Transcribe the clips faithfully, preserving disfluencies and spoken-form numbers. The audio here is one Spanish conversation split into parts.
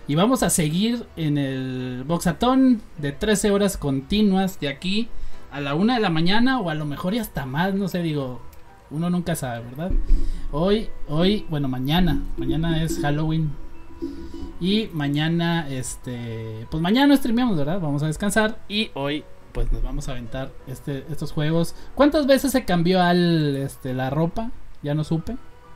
Y vamos a seguir en el Boxatón de trece horas continuas de aquí a la una de la mañana o a lo mejor y hasta más, no sé, digo, uno nunca sabe, ¿verdad? Hoy, hoy, bueno, mañana, mañana es Halloween y mañana, este, pues mañana no streameamos, ¿verdad? Vamos a descansar y hoy, pues nos vamos a aventar este, estos juegos. ¿Cuántas veces se cambió al, este, la ropa? Ya no supe.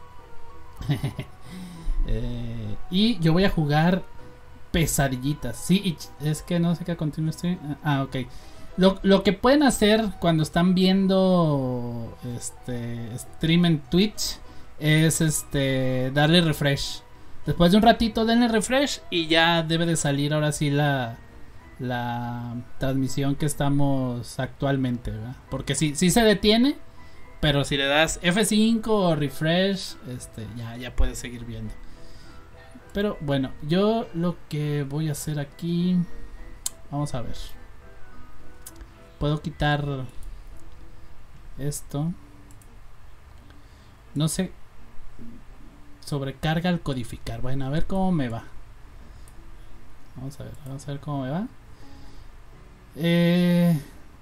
eh, y yo voy a jugar Pesadillitas. Sí, es que no sé qué continuo estoy. Ah, ok. Lo, lo que pueden hacer cuando están viendo este stream en Twitch es este darle refresh. Después de un ratito denle refresh y ya debe de salir ahora sí la la transmisión que estamos actualmente, ¿verdad? Porque sí, sí se detiene, pero si le das F cinco o refresh, este ya ya puedes seguir viendo. Pero bueno, yo lo que voy a hacer aquí, vamos a ver. Puedo quitar esto. No sé. Sobrecarga al codificar. Bueno, a ver cómo me va. Vamos a ver, vamos a ver cómo me va. Eh,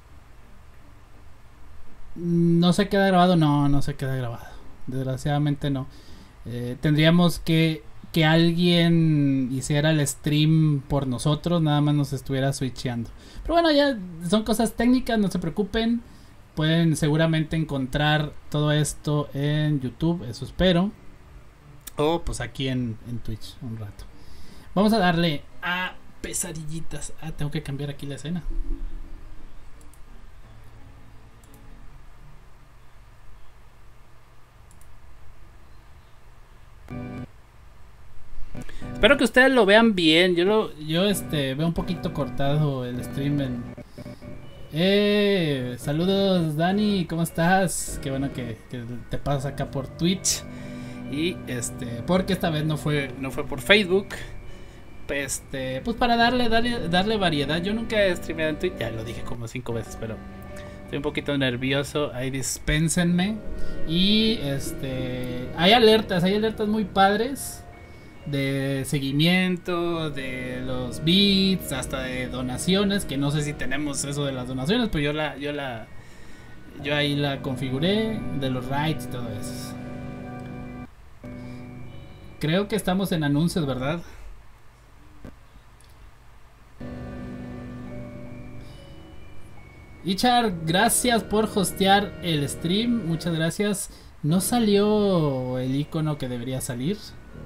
no se queda grabado. No, no se queda grabado. Desgraciadamente no. Eh, tendríamos que que alguien hiciera el stream por nosotros, nada más nos estuviera switcheando. Pero bueno, ya son cosas técnicas, no se preocupen. Pueden seguramente encontrar todo esto en YouTube, eso espero. O pues aquí en, en Twitch un rato. Vamos a darle a Pesadillitas. Ah, tengo que cambiar aquí la escena. Espero que ustedes lo vean bien. Yo lo, yo este veo un poquito cortado el stream. En... Eh, saludos Dani, ¿cómo estás? Qué bueno que, que te pasas acá por Twitch. Y este, porque esta vez no fue, no fue por Facebook. Este, pues para darle, darle, darle variedad. Yo nunca he streameado en Twitch, ya lo dije como cinco veces, pero estoy un poquito nervioso. Ahí dispénsenme. Y este, hay alertas, hay alertas muy padres. De seguimiento, de los bits, hasta de donaciones, que no sé si tenemos eso de las donaciones, pero yo la, yo la, yo ahí la configuré, de los rights y todo eso. Creo que estamos en anuncios, ¿verdad? Ichar, gracias por hostear el stream, muchas gracias. No salió el icono que debería salir.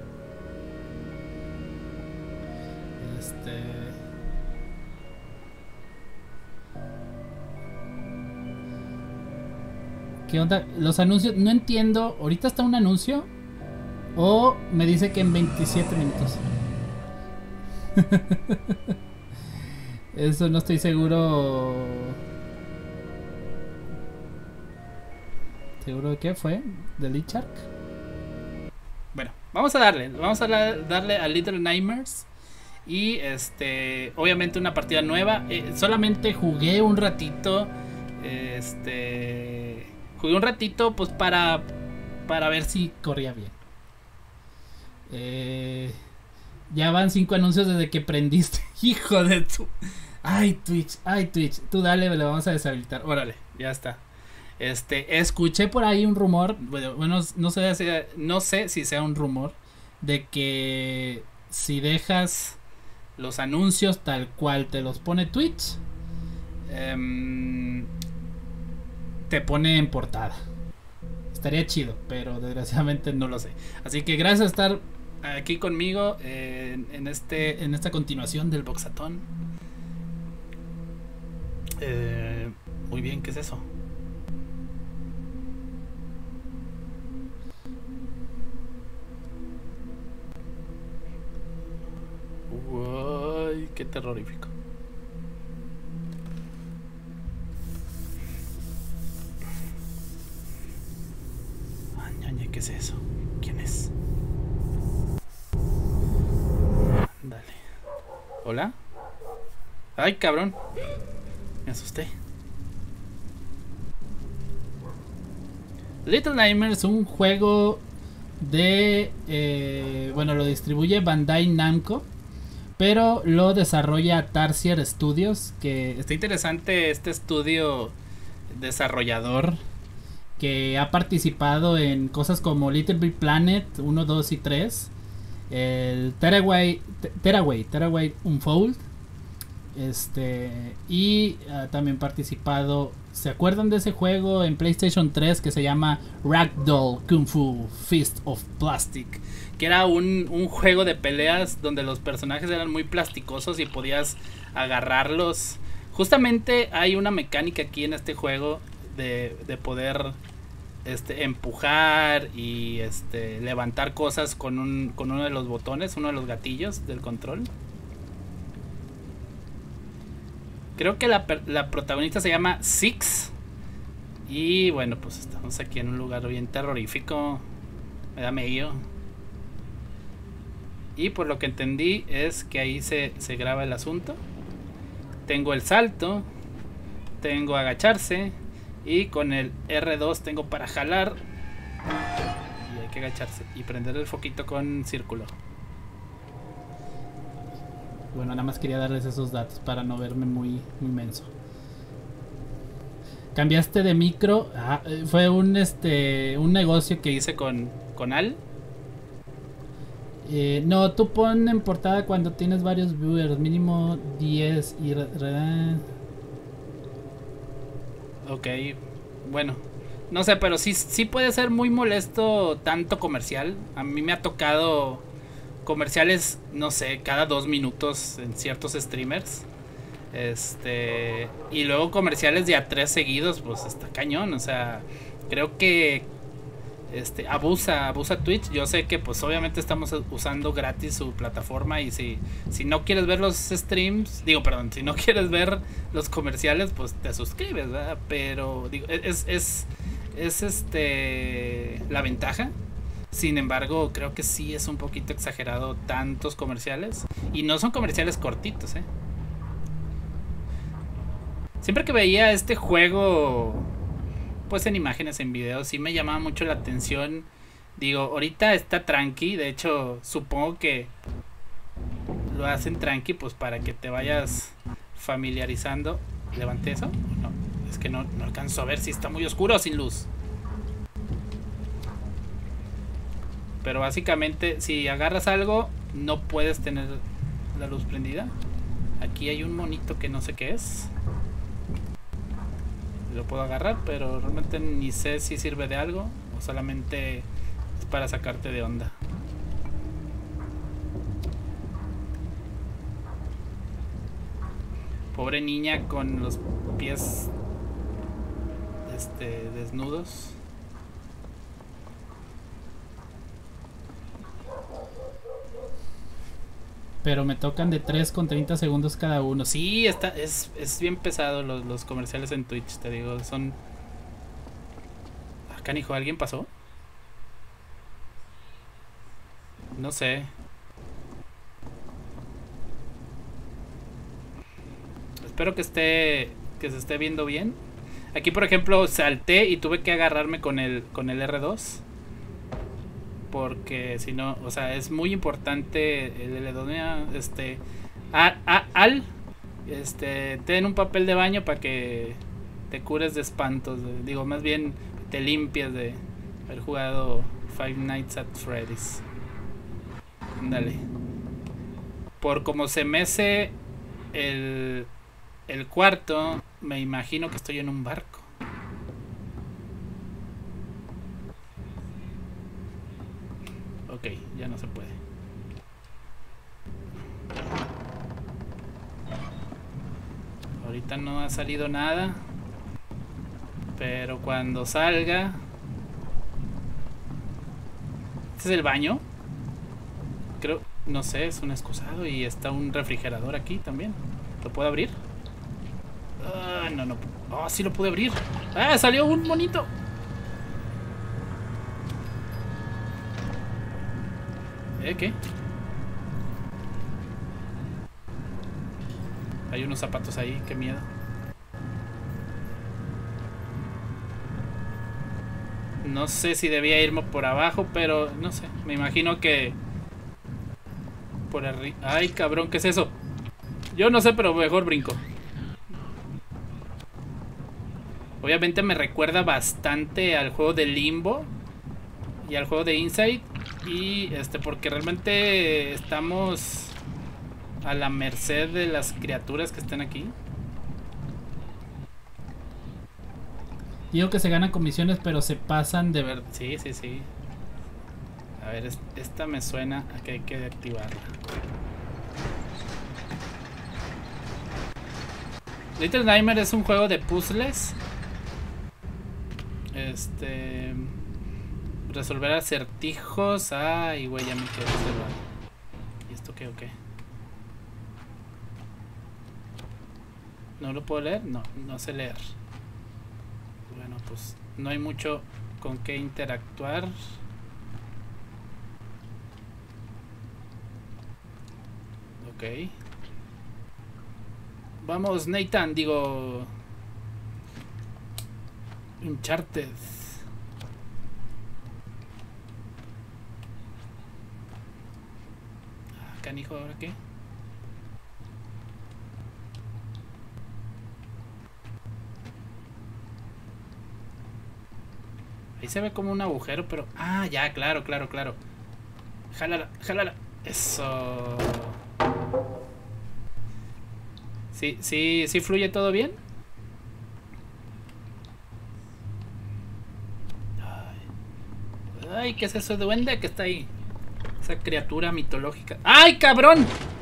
¿Qué onda? Los anuncios, no entiendo. ¿Ahorita está un anuncio? O me dice que en veintisiete minutos. Eso no estoy seguro. ¿Seguro de qué fue? ¿De Lichark? Bueno, vamos a darle. Vamos a darle a Little Nightmares. Y este, obviamente una partida nueva. Eh, solamente jugué un ratito. Este... Jugué un ratito pues para para ver si corría bien. Eh, ya van cinco anuncios desde que prendiste. Hijo de tu... Ay Twitch, ay Twitch. Tú dale, lo vamos a deshabilitar. Órale, ya está. Este, escuché por ahí un rumor. Bueno, bueno no sé si, no sé si sea un rumor. De que si dejas los anuncios tal cual te los pone Twitch, eh, te pone en portada. Estaría chido, pero desgraciadamente no lo sé. Así que gracias a estar aquí conmigo eh, en, en este en esta continuación del Boxatón. Eh, muy bien, ¿qué es eso? Uy, qué terrorífico. ¿Qué es eso? ¿Quién es? Dale. ¿Hola? Ay, cabrón. Me asusté. Little Nightmares es un juego de... Eh, bueno, lo distribuye Bandai Namco. pero lo desarrolla Tarsier Studios, que está interesante este estudio desarrollador que ha participado en cosas como Little Big Planet uno, dos y tres, el Tearaway, Tearaway, Tearaway Unfold, este, y uh, también participado, ¿se acuerdan de ese juego en PlayStation tres que se llama Ragdoll Kung Fu Fist of Plastic? Que era un, un juego de peleas donde los personajes eran muy plasticosos y podías agarrarlos. Justamente hay una mecánica aquí en este juego de, de poder este, empujar y este, levantar cosas con, un, con uno de los botones, uno de los gatillos del control. Creo que la, la protagonista se llama Six. Y bueno, pues estamos aquí en un lugar bien terrorífico. Me da medio. Y por lo que entendí es que ahí se, se graba el asunto. Tengo el salto. Tengo agacharse. Y con el R dos tengo para jalar. Y hay que agacharse. Y prender el foquito con círculo. Bueno, nada más quería darles esos datos para no verme muy, muy menso. Cambiaste de micro. Ah, fue un este un negocio que hice con, con Al. Eh, no, tú pon en portada cuando tienes varios viewers, mínimo diez y... Re, re, ok, bueno, no sé, pero sí, sí puede ser muy molesto tanto comercial. A mí me ha tocado comerciales, no sé, cada dos minutos en ciertos streamers. Este, y luego comerciales de a tres seguidos, pues está cañón. O sea, creo que este abusa, abusa Twitch. Yo sé que pues obviamente estamos usando gratis su plataforma. Y si, si no quieres ver los streams, digo, perdón, si no quieres ver los comerciales, pues te suscribes, ¿verdad? Pero digo, es, es, es este la ventaja. Sin embargo, creo que sí es un poquito exagerado tantos comerciales. Y no son comerciales cortitos, eh. Siempre que veía este juego, pues en imágenes, en videos, sí me llamaba mucho la atención. Digo, ahorita está tranqui. De hecho, supongo que lo hacen tranqui, pues para que te vayas familiarizando. ¿Levanté eso? No, es que no, no alcanzo a ver si está muy oscuro o sin luz. Pero básicamente, si agarras algo, no puedes tener la luz prendida. Aquí hay un monito que no sé qué es. Lo puedo agarrar, pero realmente ni sé si sirve de algo o solamente es para sacarte de onda. Pobre niña con los pies este, desnudos. Pero me tocan de tres con treinta segundos cada uno. Sí, está, es, es bien pesado los, los comerciales en Twitch, te digo. Son... Ah, canijo, ¿alguien pasó? No sé. Espero que esté... que se esté viendo bien. Aquí, por ejemplo, salté y tuve que agarrarme con el, con el R dos. Porque si no, o sea, es muy importante el L-Donea, este, a, a, al, este, ten un papel de baño para que te cures de espantos, de, digo, más bien te limpias de haber jugado Five Nights at Freddy's. Dale. Por como se mece el, el cuarto, me imagino que estoy en un barco. Ok, ya no se puede. Ahorita no ha salido nada. Pero cuando salga... ¿Este es el baño? Creo... No sé, es un excusado. Y está un refrigerador aquí también. ¿Lo puedo abrir? Ah, no, no. Ah, oh, sí lo pude abrir. Ah, salió un monito. ¿Eh? ¿Qué? Hay unos zapatos ahí, qué miedo. No sé si debía irme por abajo, pero no sé. Me imagino que Por arriba. Ay, cabrón, ¿qué es eso? Yo no sé, pero mejor brinco. Obviamente me recuerda bastante al juego de Limbo y al juego de Inside. Y este, porque realmente estamos a la merced de las criaturas que están aquí. Digo que se ganan comisiones, pero se pasan de verdad. Sí, sí, sí. A ver, esta me suena a que hay que activarla. Little Nightmares es un juego de puzzles. Este... Resolver acertijos. Ay, güey, ya me quedé observado. ¿Y esto qué o qué? ¿No lo puedo leer? No, no sé leer. Bueno, pues no hay mucho con qué interactuar. Ok. Vamos, Nathan, digo... Uncharted. Ah, canijo, ¿ahora qué? Ahí se ve como un agujero, pero... Ah, ya, claro, claro, claro. Jálala, jálala. Eso. Sí, sí, sí fluye todo bien. Ay, ay, ¿qué es eso de duende que está ahí? Esa criatura mitológica. ¡Ay, cabrón!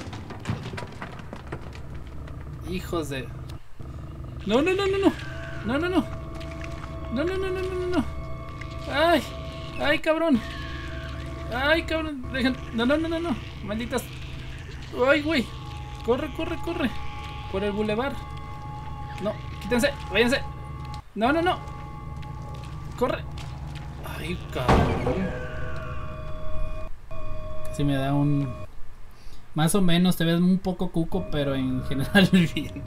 Hijos de... No, no, no, no, no. No, no, no. No, no, no, no, no, no. Ay, ay, cabrón. Ay, cabrón. Dejen... No, no, no, no, no. Malditas. Ay, güey. Corre, corre, corre. Por el bulevar. No, quítense, váyanse. No, no, no. Corre. Ay, cabrón. Casi me da un... Más o menos, te ves un poco cuco, pero en general bien.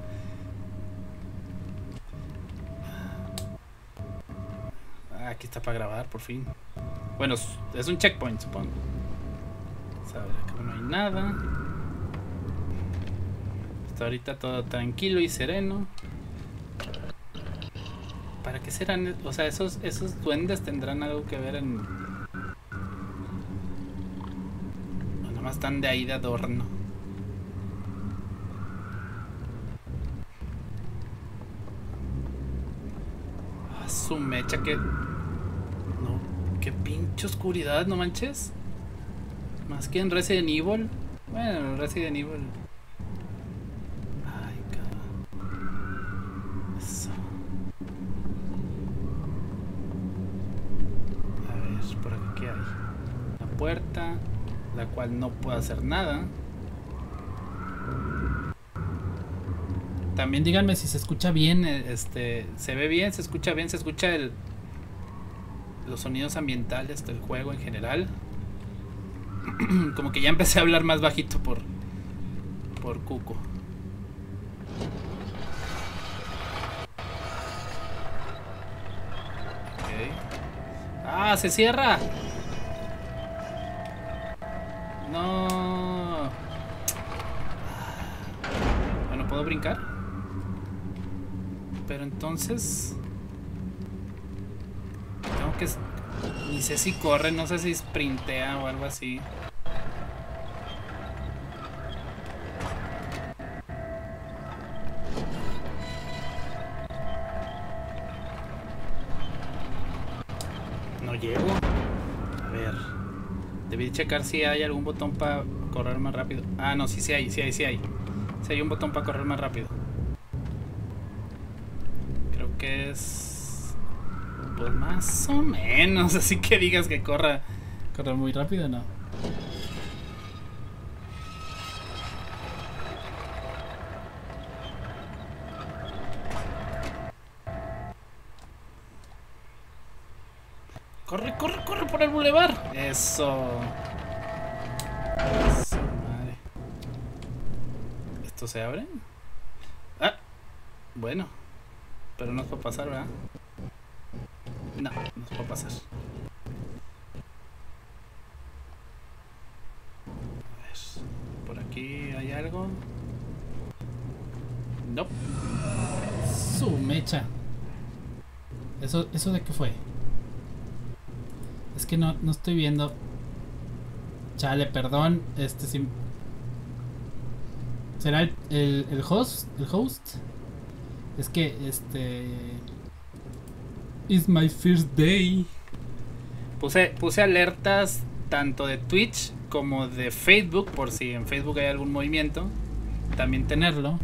Ah, aquí está para grabar, por fin. Bueno, es un checkpoint, supongo. A ver, acá no hay nada. Hasta ahorita todo tranquilo y sereno. ¿Para qué serán? O sea, esos, esos duendes tendrán algo que ver en... O nomás están de ahí de adorno. Ah, su mecha, que... No, qué pinche oscuridad, no manches. Más que en Resident Evil. Bueno, Resident Evil... Ay, cabrón. Eso. A ver, por aquí qué hay. Una puerta, la cual no puedo hacer nada. También díganme si se escucha bien, este, se ve bien, se escucha bien, se escucha el, los sonidos ambientales del juego en general. Como que ya empecé a hablar más bajito por por cuco. Okay. Ah, se cierra. No. Bueno, ¿puedo brincar? Pero entonces tengo que... Ni sé si corre, no sé si sprintea o algo así. No llego. A ver. Debí checar si hay algún botón para correr más rápido. Ah, no, sí, sí hay, sí hay, sí hay. Sí hay un botón para correr más rápido. Creo que es... Pues más o menos, así que digas que corra, corra muy rápido, no. Corre, corre, corre por el bulevar. Eso. Eso, madre. ¿Esto se abre? Ah, bueno. Pero no es para pasar, ¿verdad? No, no se puede pasar. A ver. ¿hay algo? No. Su mecha. ¿Eso, ¿Eso de qué fue? Es que no, no estoy viendo. Chale, perdón. Este sí. ¿Será el, el, el host? ¿El host? Es que este. It's my first day. Puse, puse alertas tanto de Twitch como de Facebook, por si en Facebook hay algún movimiento. También tenerlo.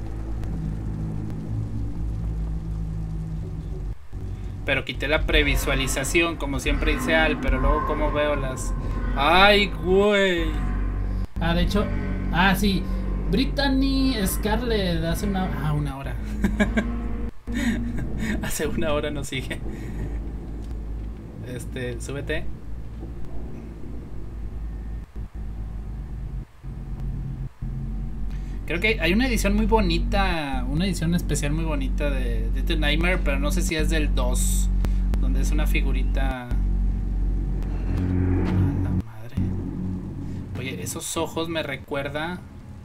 Pero quité la previsualización, como siempre dice Al, pero luego como veo las... ¡Ay, güey! Ah, de hecho... Ah, sí. Brittany Scarlett hace una... Ah, una hora. Hace una hora nos sigue. Este, súbete. Creo que hay una edición muy bonita, una edición especial muy bonita de, de The Nightmare, pero no sé si es del dos, donde es una figurita... ¡A la madre! Oye, esos ojos me recuerda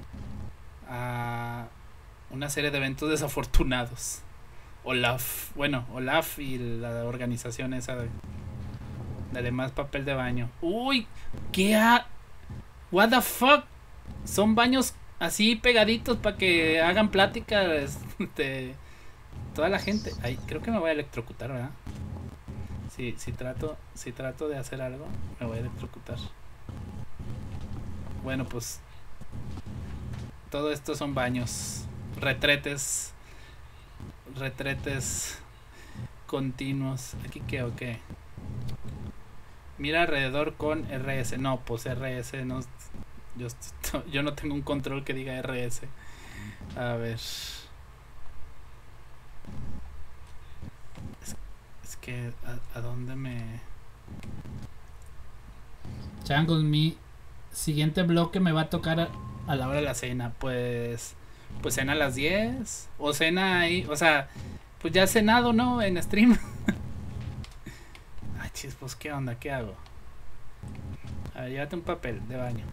a una serie de eventos desafortunados. Olaf, bueno, Olaf y la organización esa de... Dale más papel de baño. ¡Uy! ¿Qué ha...? ¿What the fuck? Son baños... así pegaditos para que hagan plática de toda la gente. Ay, creo que me voy a electrocutar, ¿verdad? Si, si trato, si trato de hacer algo, me voy a electrocutar. Bueno, pues todo esto son baños, retretes, retretes continuos. ¿Aquí qué o qué? Mira alrededor con R S. No, pues R S no. Yo, yo no tengo un control que diga R S. A ver. Es, es que a, a dónde me... Changos, mi siguiente bloque me va a tocar a, a la hora de la cena. Pues... Pues cena a las diez. O cena ahí. O sea, pues ya he cenado, ¿no? En stream. Ay, chis, pues qué onda, ¿qué hago? A ver, llévate un papel de baño.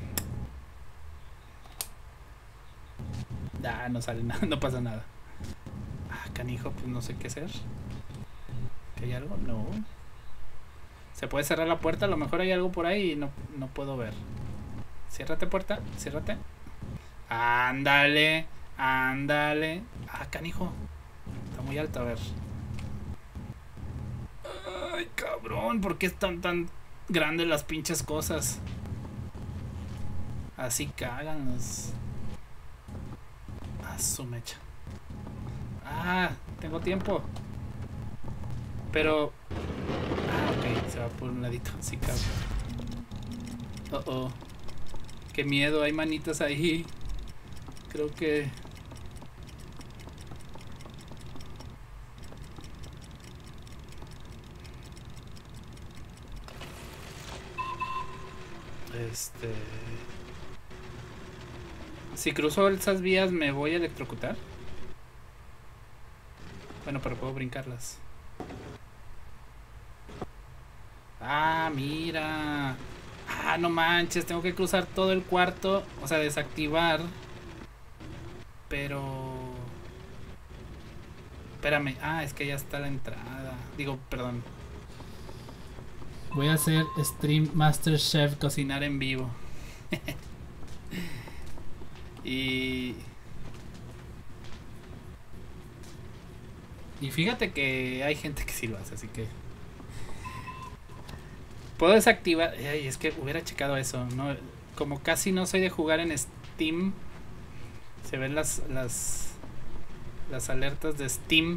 Ah, no sale nada, no pasa nada. Ah, canijo, pues no sé qué hacer. ¿Que hay algo? No. ¿Se puede cerrar la puerta? A lo mejor hay algo por ahí y no, no puedo ver. Ciérrate puerta, ciérrate. Ándale, ándale. Ah, canijo. Está muy alto, a ver. Ay, cabrón, ¿por qué están tan grandes las pinches cosas? Así cagan los... Ah, su mecha. Ah, tengo tiempo. Pero... Ah, ok, se va por un ladito. Sí, cabrón. Oh, oh. Qué miedo, hay manitas ahí. Creo que... Este... Si cruzo esas vías, ¿me voy a electrocutar? Bueno, pero puedo brincarlas. Ah, mira. Ah, no manches, tengo que cruzar todo el cuarto. O sea, desactivar. Pero... Espérame. Ah, es que ya está la entrada. Digo, perdón. Voy a hacer Stream Master Chef, cocinar en vivo. Y... Y fíjate que hay gente que sí lo hace, así que... Puedo desactivar... Ay, es que hubiera checado eso, ¿no? Como casi no soy de jugar en Steam, se ven las, las, las alertas de Steam.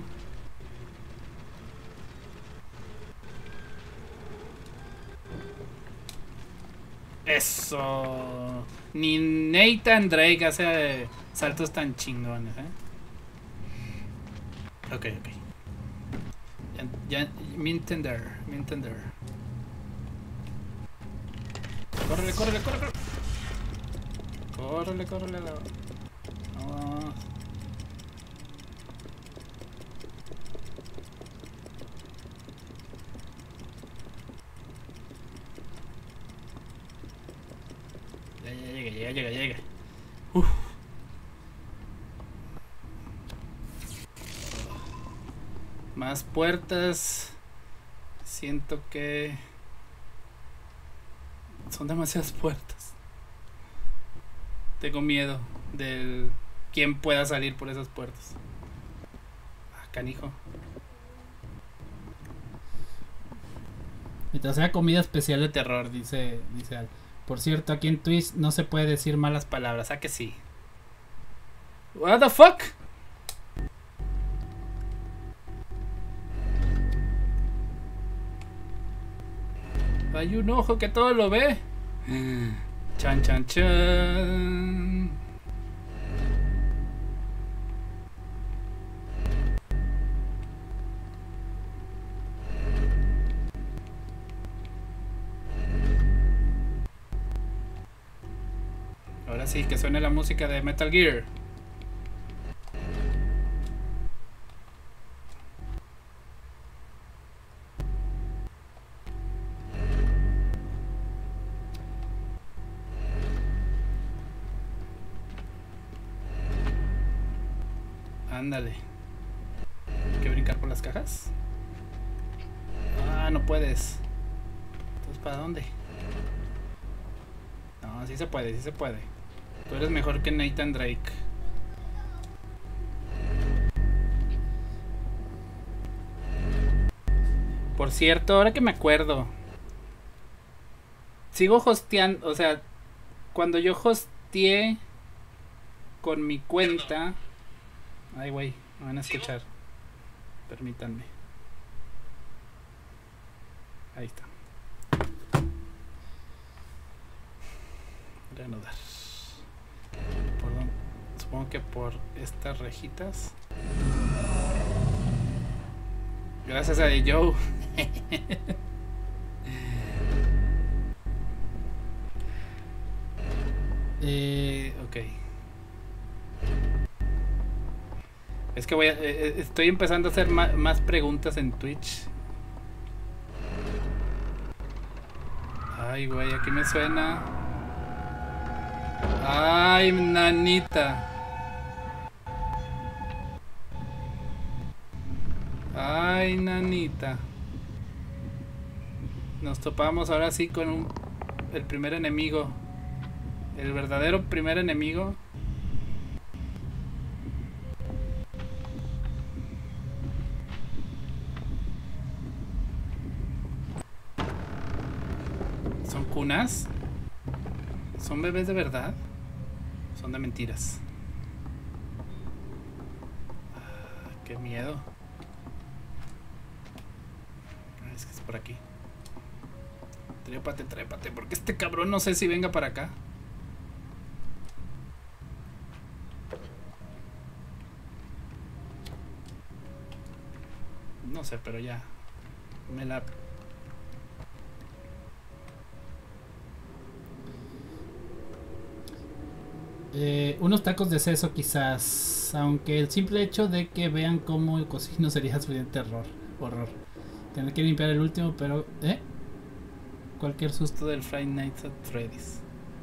Eso. Ni Nathan Drake hace saltos tan chingones, ¿eh? Ok, ok. Ya, ya, me entender, me entender. Córrele, córrele, córrele. Córrele, córrele. Vamos. Ya, ya llega, llega, llega, llega. más puertas. Siento que son demasiadas puertas. Tengo miedo del quién pueda salir por esas puertas. Ah, canijo. Mientras sea comida especial de terror, dice, dice Al. Por cierto, aquí en Twitch no se puede decir malas palabras. ¿A que sí? What the fuck? Hay un ojo que todo lo ve. Chan, chan, chan. Ahora sí, que suene la música de Metal Gear. Ándale. Hay que brincar por las cajas. Ah, no puedes. Entonces, ¿para dónde? No, sí se puede, sí se puede. Tú eres mejor que Nathan Drake. Por cierto, ahora que me acuerdo, sigo hosteando, o sea, cuando yo hosteé con mi cuenta. Ay, güey, me van a escuchar. Permítanme. Ahí está. Reanudar. ¿Por dónde? Supongo que por estas rejitas. Gracias a Joe. eh, ok. Es que voy a, eh, estoy empezando a hacer más, más preguntas en Twitch. Ay, güey, aquí me suena. Ay, nanita. Ay, nanita. Nos topamos ahora sí con un, el primer enemigo. El verdadero primer enemigo. ¿Son cunas? ¿Son bebés de verdad? Son de mentiras. Ah, qué miedo. Es que es por aquí. Trépate, trépate, porque este cabrón no sé si venga para acá. No sé, pero ya. Me la... Eh, unos tacos de seso quizás. Aunque el simple hecho de que vean cómo cocino sería suficiente terror. Horror. Tener que limpiar el último, pero... ¿Eh? Cualquier susto del Friday Nights at Freddy's.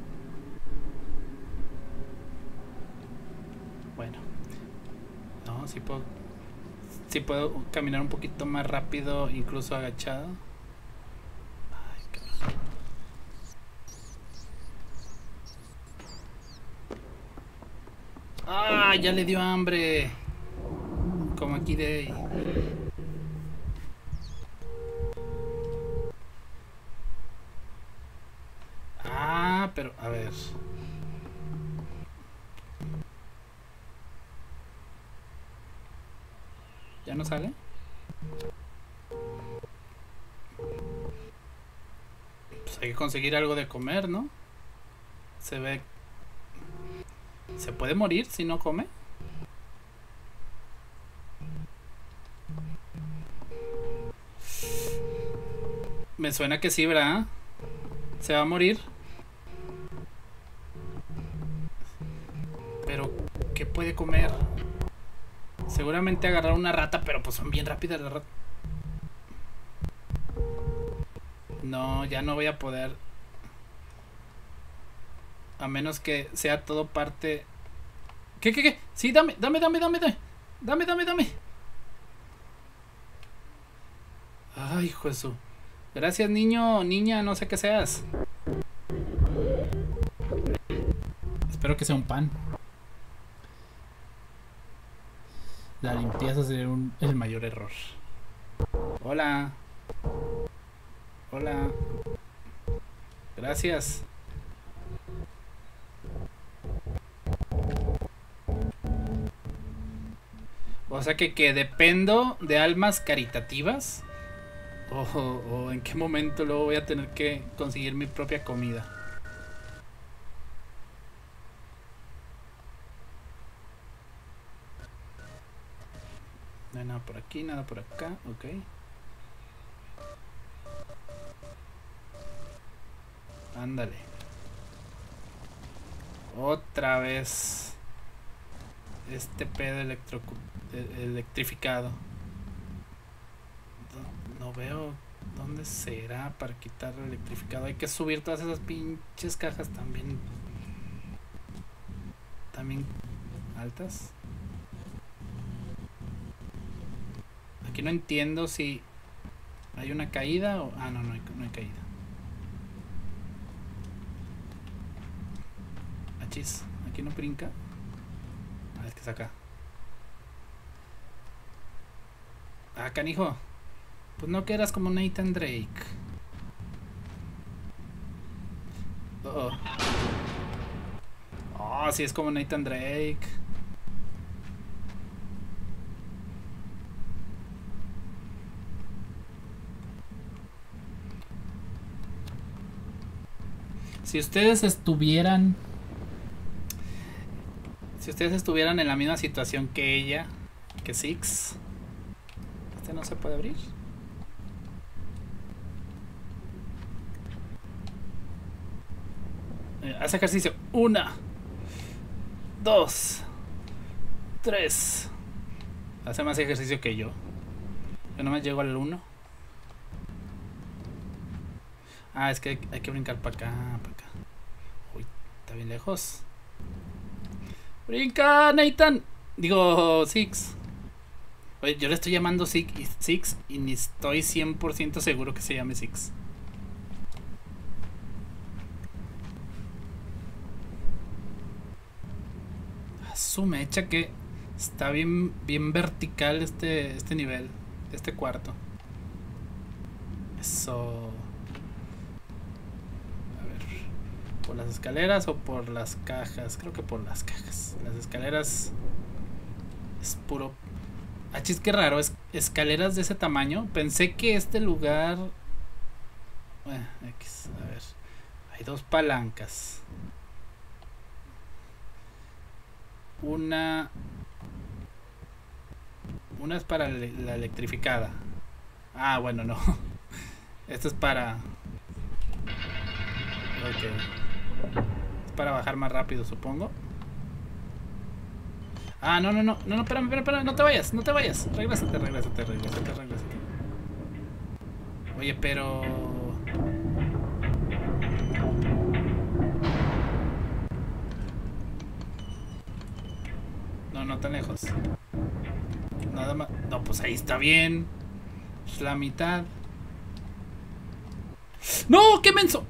Bueno. No, sí puedo... Sí puedo caminar un poquito más rápido, incluso agachado. Ay, cabrón. ¡Ah! Ya le dio hambre. Como aquí de... Ah, pero a ver. ¿Ya no sale? Pues hay que conseguir algo de comer, ¿no? Se ve... ¿Se puede morir si no come? Me suena que sí, ¿verdad? ¿Se va a morir? Pero, ¿qué puede comer? Seguramente agarrar una rata, pero pues son bien rápidas las ratas. No, ya no voy a poder. A menos que sea todo parte... ¿Qué, qué, qué? Sí, dame, dame, dame, dame, dame. Dame, dame, dame. Ay, Jesús. Gracias, niño, niña, no sé qué seas. Espero que sea un pan. La limpieza sería un, el mayor error. Hola. Hola. Gracias. O sea que, que dependo de almas caritativas. O, o en qué momento luego voy a tener que conseguir mi propia comida. No hay nada por aquí, nada por acá, ok. Ándale. Otra vez. Este pedo electro electrificado. No, no veo dónde será para quitar el electrificado. Hay que subir todas esas pinches cajas también. También altas. Aquí no entiendo si hay una caída o... Ah, no, no hay, no hay caída. Achis, aquí no brinca. Ah, es que es acá. Ah, canijo. Pues no que eras como Nathan Drake. Oh, oh, sí es como Nathan Drake. Si ustedes estuvieran... Si ustedes estuvieran en la misma situación que ella, que Six... Este no se puede abrir. Eh, haz ejercicio. Una. Dos. Tres. Hace más ejercicio que yo. Yo nomás llego al uno. Ah, es que hay, hay que brincar para acá, para acá. Uy, está bien lejos. ¡Brinca, Nathan! Digo, Six. Oye, yo le estoy llamando Six, Six y ni estoy cien por ciento seguro que se llame Six. Su mecha que está bien, bien vertical este, este nivel, este cuarto. Eso... ¿Por las escaleras o por las cajas? Creo que por las cajas. Las escaleras es puro... Ah, chis, qué raro. Es escaleras de ese tamaño. Pensé que este lugar... Bueno, X, a ver. Hay dos palancas. Una... Una es para la electrificada. Ah, bueno, no. Esta es para... Ok. Para bajar más rápido, supongo. Ah, no, no, no, no, no, espérame, espérame, espérame, no te vayas, no te vayas. Regrésate, regrésate, regrésate, regrésate. Oye, pero... No, no tan lejos. Nada más. No, pues ahí está bien. Es la mitad. ¡No! ¡Qué menso!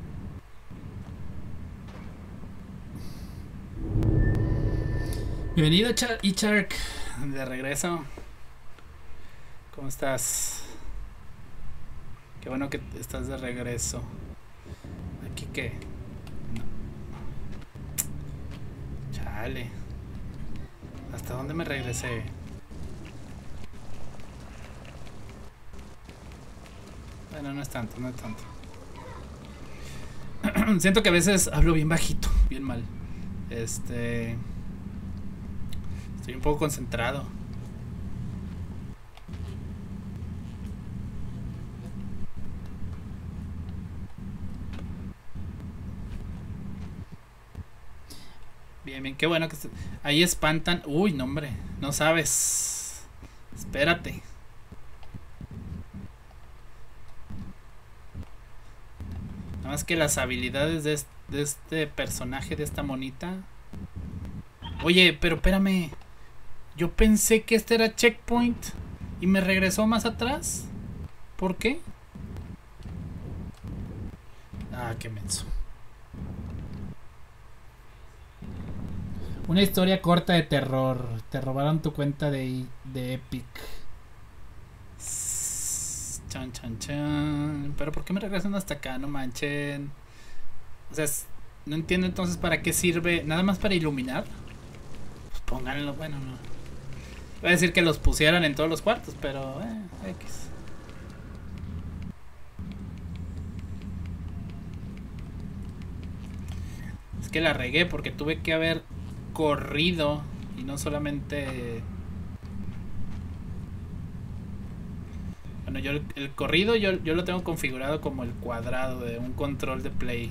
Bienvenido, Ichark, de regreso. ¿Cómo estás? Qué bueno que estás de regreso. ¿Aquí qué? No. Chale. ¿Hasta dónde me regresé? Bueno, no es tanto, no es tanto. Siento que a veces hablo bien bajito, bien mal. Este... Estoy un poco concentrado. Bien, bien, qué bueno que se... Ahí espantan. Uy, no, hombre, no sabes. Espérate. Nada más que las habilidades de este, de este personaje, de esta monita. Oye, pero espérame. Yo pensé que este era checkpoint y me regresó más atrás. ¿Por qué? Ah, qué menso. Una historia corta de terror. Te robaron tu cuenta de, de Epic. Chan, chan, chan. Pero ¿por qué me regresan hasta acá? No manchen. O sea, no entiendo entonces para qué sirve. ¿Nada más para iluminar? Pues pónganlo. Bueno, no. Voy a decir que los pusieran en todos los cuartos, pero... Eh, X. Es que la regué porque tuve que haber corrido y no solamente... Bueno, yo el, el corrido yo, yo lo tengo configurado como el cuadrado de un control de Play.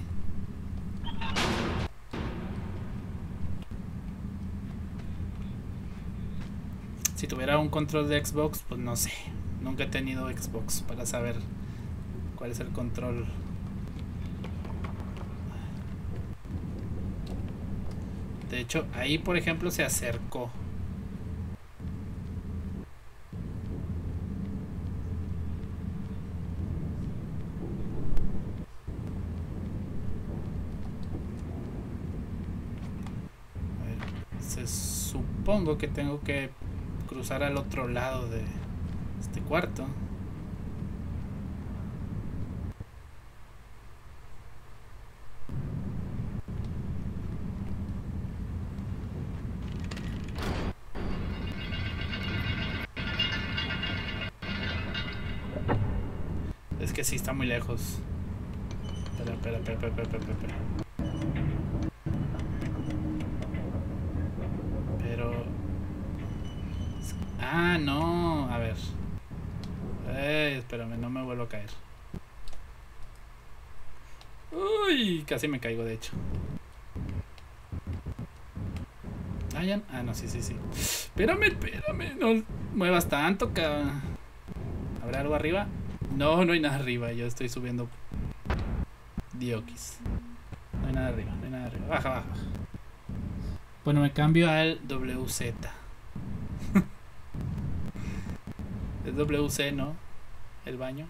Si tuviera un control de Xbox, pues no sé. Nunca he tenido Xbox para saber cuál es el control. De hecho, ahí por ejemplo se acercó. A ver, se supongo que tengo que cruzar al otro lado de este cuarto. Es que sí está muy lejos. Espera, espera, espera, espera, espera, espera. Pero... Ah, no. A ver. Eh, espérame, no me vuelvo a caer. Uy, casi me caigo de hecho. Ah, ya. Ah, no, sí, sí, sí. Espérame, espérame. No muevas tanto, cabrón. ¿Habrá algo arriba? No, no hay nada arriba. Yo estoy subiendo Diokis. No hay nada arriba, no hay nada arriba. Baja, baja. Bueno, me cambio al W Z. Es W C, ¿no? El baño.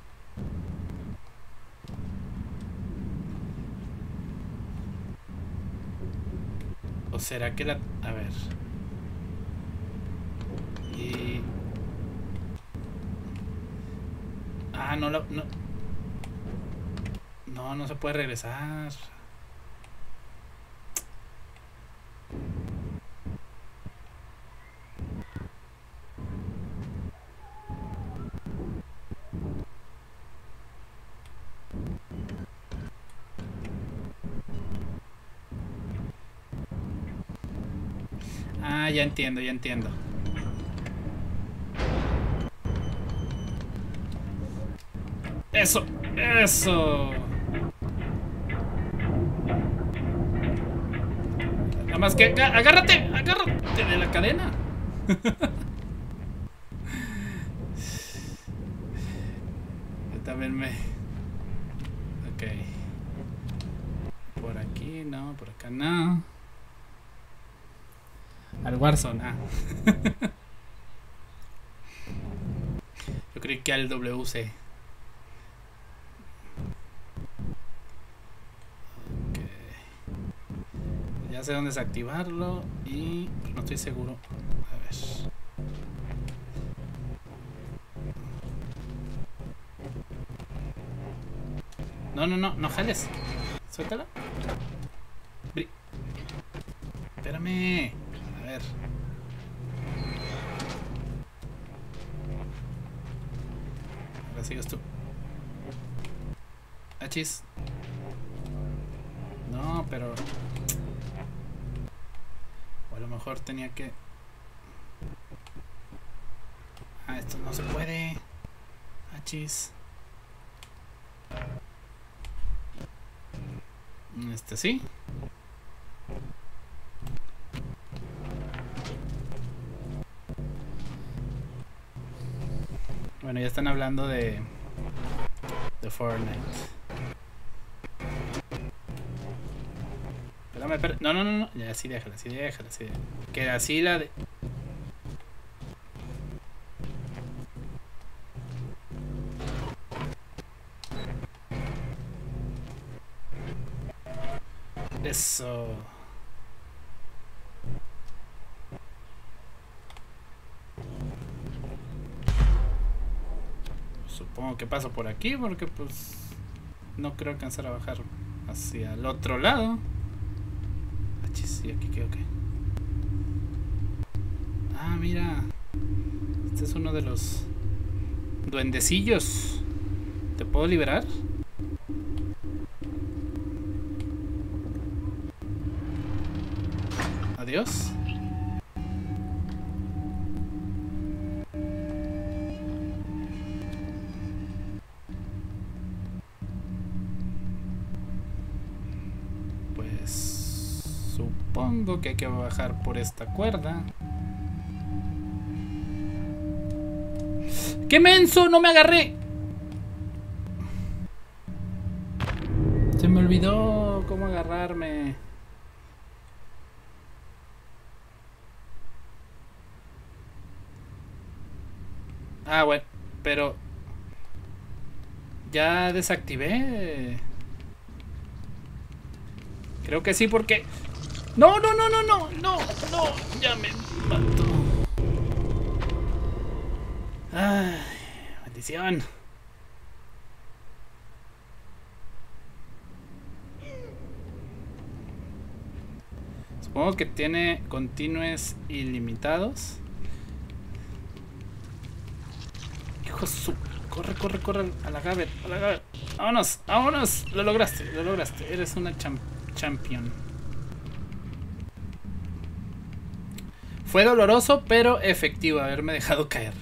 ¿O será que la...? A ver. Y... Ah, no la... No, no, no se puede regresar. Ah, ya entiendo, ya entiendo. Eso, eso. Nada más que agárrate, agárrate de la cadena. Yo también me... Ok. Por aquí no, por acá no. Al Warzone, ah. Yo creí que al W C. Okay. Ya sé dónde desactivarlo y no estoy seguro. A ver. No, no, no, no jales. Suéltala. Bri Espérame. A ver. Ahora sigues tú. Achis. No, pero... O a lo mejor tenía que... Ah, esto no se puede. Achis. Este sí. Bueno, ya están hablando de de Fortnite. Espérame, espérame. No, no, no, no. Ya, así déjala, así déjala, así déjala. Que así la de... Eso. Supongo que paso por aquí porque pues no creo alcanzar a bajar hacia el otro lado. Ah, sí, aquí qué, ok. Ah, mira. Este es uno de los duendecillos. ¿Te puedo liberar? Adiós. Pues supongo que hay que bajar por esta cuerda. ¡Qué menso! ¡No me agarré! Se me olvidó cómo agarrarme. Ah, bueno, pero ya desactivé. Creo que sí porque... No, no, no, no, no, no, no, ya me mató. Ay, maldición. Supongo que tiene continuos ilimitados. Hijo de su... Corre, corre, corre a la Gaber, a la Gaber. Vámonos, vámonos. Lo lograste, lo lograste. Eres una champ champion. Fue doloroso, pero efectivo haberme dejado caer.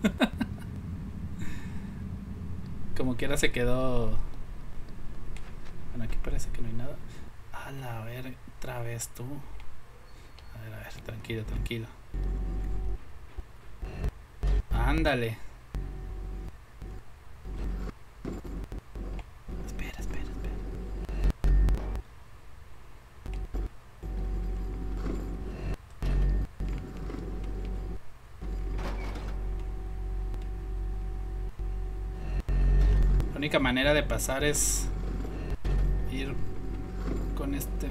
Como quiera se quedó. Bueno, aquí parece que no hay nada. A la ver, otra vez tú. A ver, a ver, tranquilo, tranquilo. Ándale. Espera, espera, espera. La única manera de pasar es ir con este.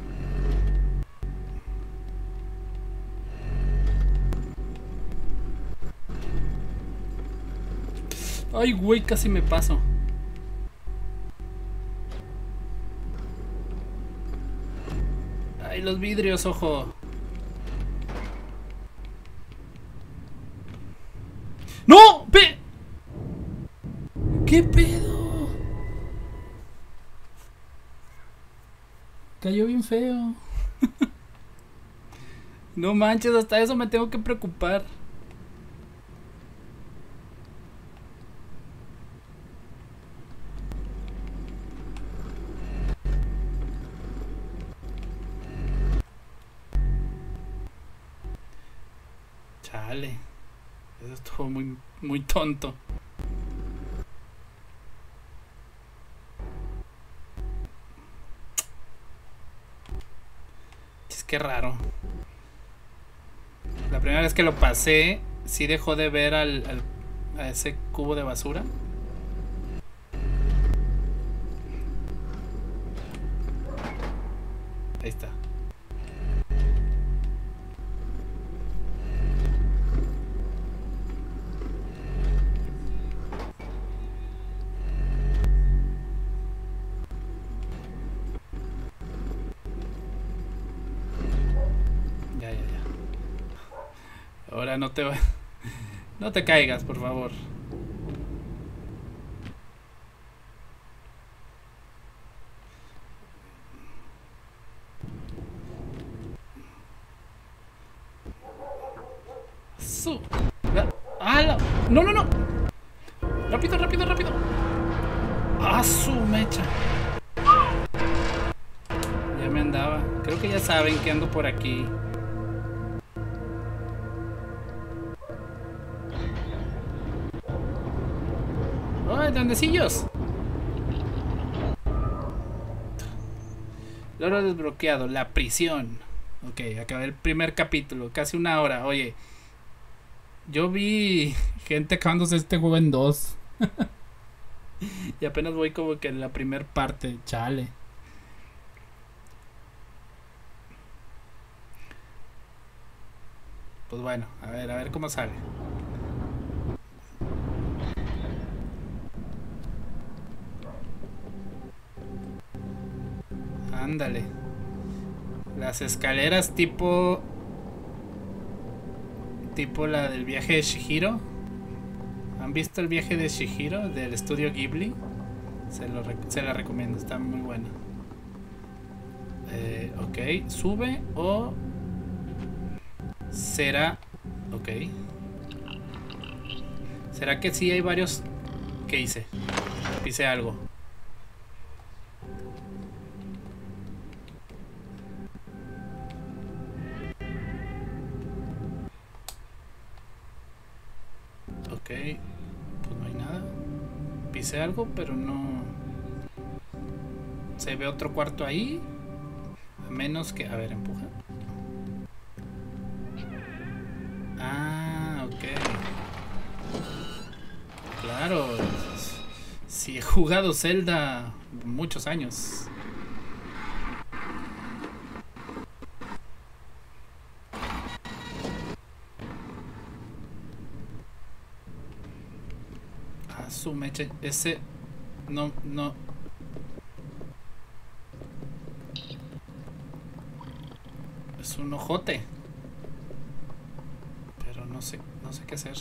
Ay, güey, casi me paso. Ay, los vidrios, ojo. ¡No! ¡Ve! ¿Qué pedo? Cayó bien feo. No manches, hasta eso me tengo que preocupar. Chale. Eso estuvo muy, muy tonto. Es que raro. La primera vez que lo pasé, sí dejó de ver al, al, a ese cubo de basura. Ahí está. Ya, ya, ya. Ahora no te va... No te caigas, por favor. Su... ¡Ah, la... ¡No, no, no! ¡Rápido, rápido, rápido! ¡Ah, su mecha! Ya me andaba. Creo que ya saben que ando por aquí. ¡Ay, duendecillos! Logro desbloqueado, la prisión. Ok, acabé el primer capítulo, casi una hora. Oye, yo vi gente acabándose este juego en dos. Y apenas voy como que en la primer parte. Chale. Pues bueno, a ver, a ver cómo sale. Ándale. Las escaleras tipo... Tipo la del viaje de Chihiro. ¿Han visto el viaje de Chihiro del estudio Ghibli? Se, lo se la recomiendo, está muy buena. Eh, ok, sube o... Será... Ok. ¿Será que sí hay varios? ¿Qué hice? Hice algo. Ok, pues no hay nada. Pisé algo, pero no... Se ve otro cuarto ahí. A menos que... A ver, empuja. Ah, ok. Claro. Sí, he jugado Zelda muchos años. Ah, su mecha. Ese... No, no... Es un ojote. Pero no sé, no sé qué hacer.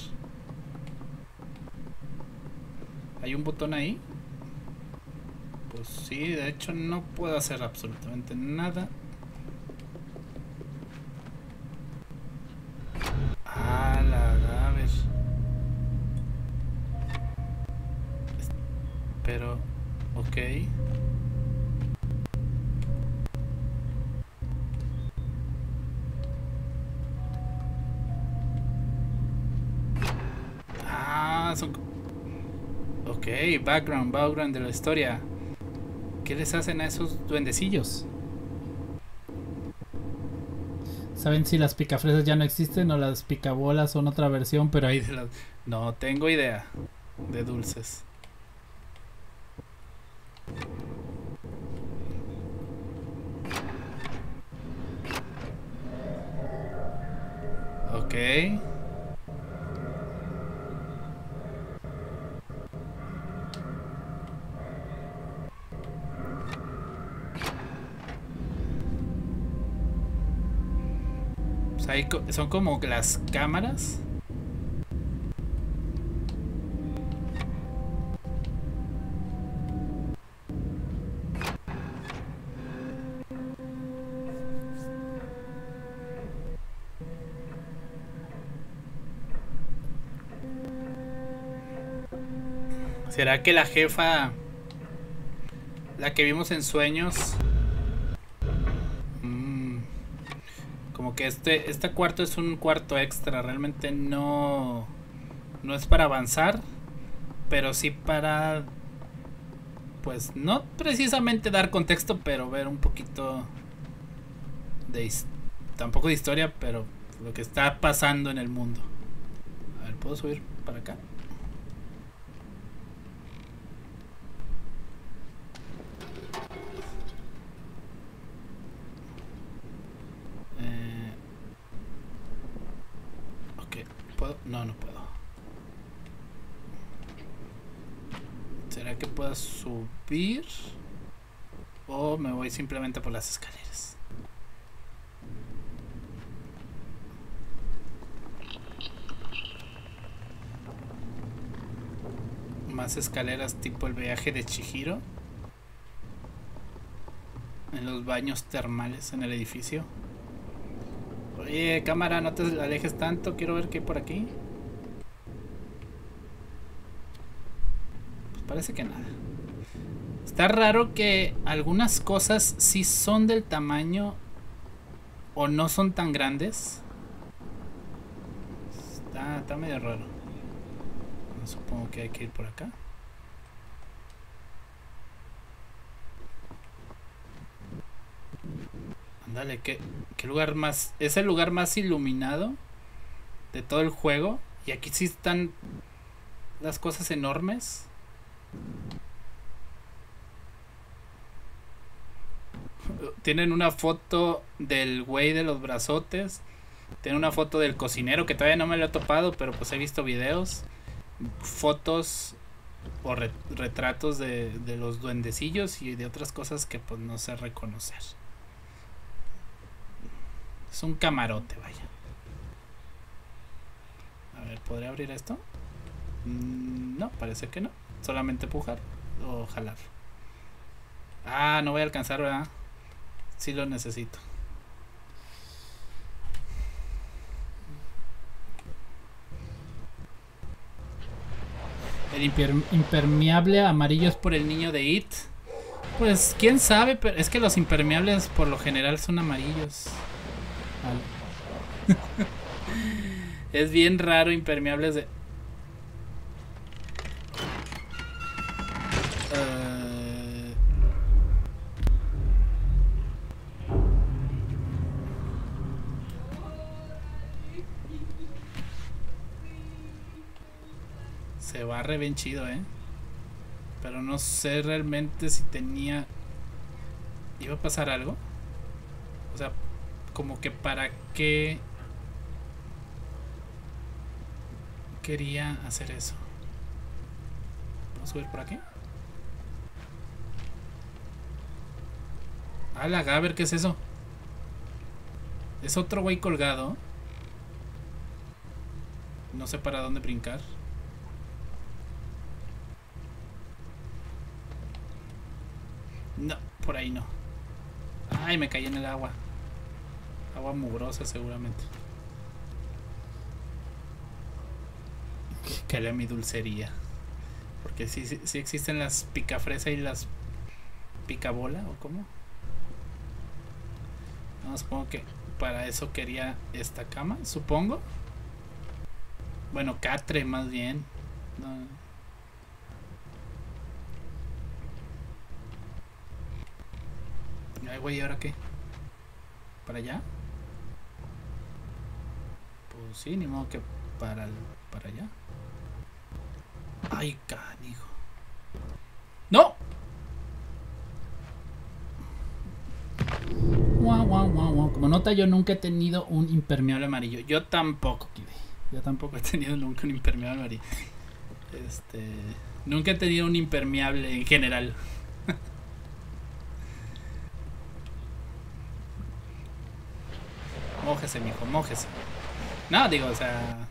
¿Hay un botón ahí? Pues sí, de hecho no puedo hacer absolutamente nada. Ah, la a ver. Pero, ok. Ah, son... Ok, background, background de la historia. ¿Qué les hacen a esos duendecillos? ¿Saben si las picafresas ya no existen o las picabolas son otra versión? Pero ahí de las... No tengo idea de dulces. Ok. Pues ahí son como las cámaras. ¿Será que la jefa, la que vimos en sueños, mmm, como que este este cuarto es un cuarto extra? Realmente no no es para avanzar, pero sí para, pues no precisamente dar contexto, pero ver un poquito de, tampoco de historia, pero lo que está pasando en el mundo. A ver, ¿puedo subir para acá? Eh, ok, ¿puedo? No, no puedo. ¿Será que puedo subir? O me voy simplemente por las escaleras. Más escaleras tipo el viaje de Chihiro. En los baños termales en el edificio. Oye, cámara, no te alejes tanto. Quiero ver qué hay por aquí. Pues parece que nada. Está raro que algunas cosas sí son del tamaño o no son tan grandes. Está, está medio raro. Supongo que hay que ir por acá. Ándale, ¿qué, qué lugar más? Es el lugar más iluminado de todo el juego. Y aquí sí están las cosas enormes. Tienen una foto del güey de los brazotes. Tiene una foto del cocinero que todavía no me lo he topado, pero pues he visto videos, fotos o re retratos de, de los duendecillos y de otras cosas que pues no sé reconocer. Es un camarote, vaya. A ver, ¿podría abrir esto? Mm, no, parece que no. Solamente empujar o jalar. Ah, no voy a alcanzar, ¿verdad? Sí lo necesito. El imper impermeable amarillo es por el niño de It. Pues quién sabe, pero es que los impermeables por lo general son amarillos. Vale. Es bien raro impermeables de... Uh... Se barre bien chido, eh. Pero no sé realmente si tenía... ¿Iba a pasar algo? O sea, como que para qué quería hacer eso. ¿Vamos a subir por aquí? A la Gaber, ¿qué es eso? Es otro güey colgado. No sé para dónde brincar. No, por ahí no. Ay, me caí en el agua. Agua mugrosa seguramente. Que era mi dulcería. Porque sí, sí, sí existen las picafresa y las picabola, ¿o cómo? No, supongo que para eso quería esta cama, supongo. Bueno, catre más bien. No. Ay, güey, ¿y ahora qué? ¿Para allá? Pues sí, ni modo que para, el, para allá. Ay, canijo. ¡No! Guau, guau, guau, guau. Como nota, yo nunca he tenido un impermeable amarillo. Yo tampoco, Kide. Yo tampoco he tenido nunca un impermeable amarillo. Este... Nunca he tenido un impermeable en general. Mójese, mijo, mójese. No, digo, o sea...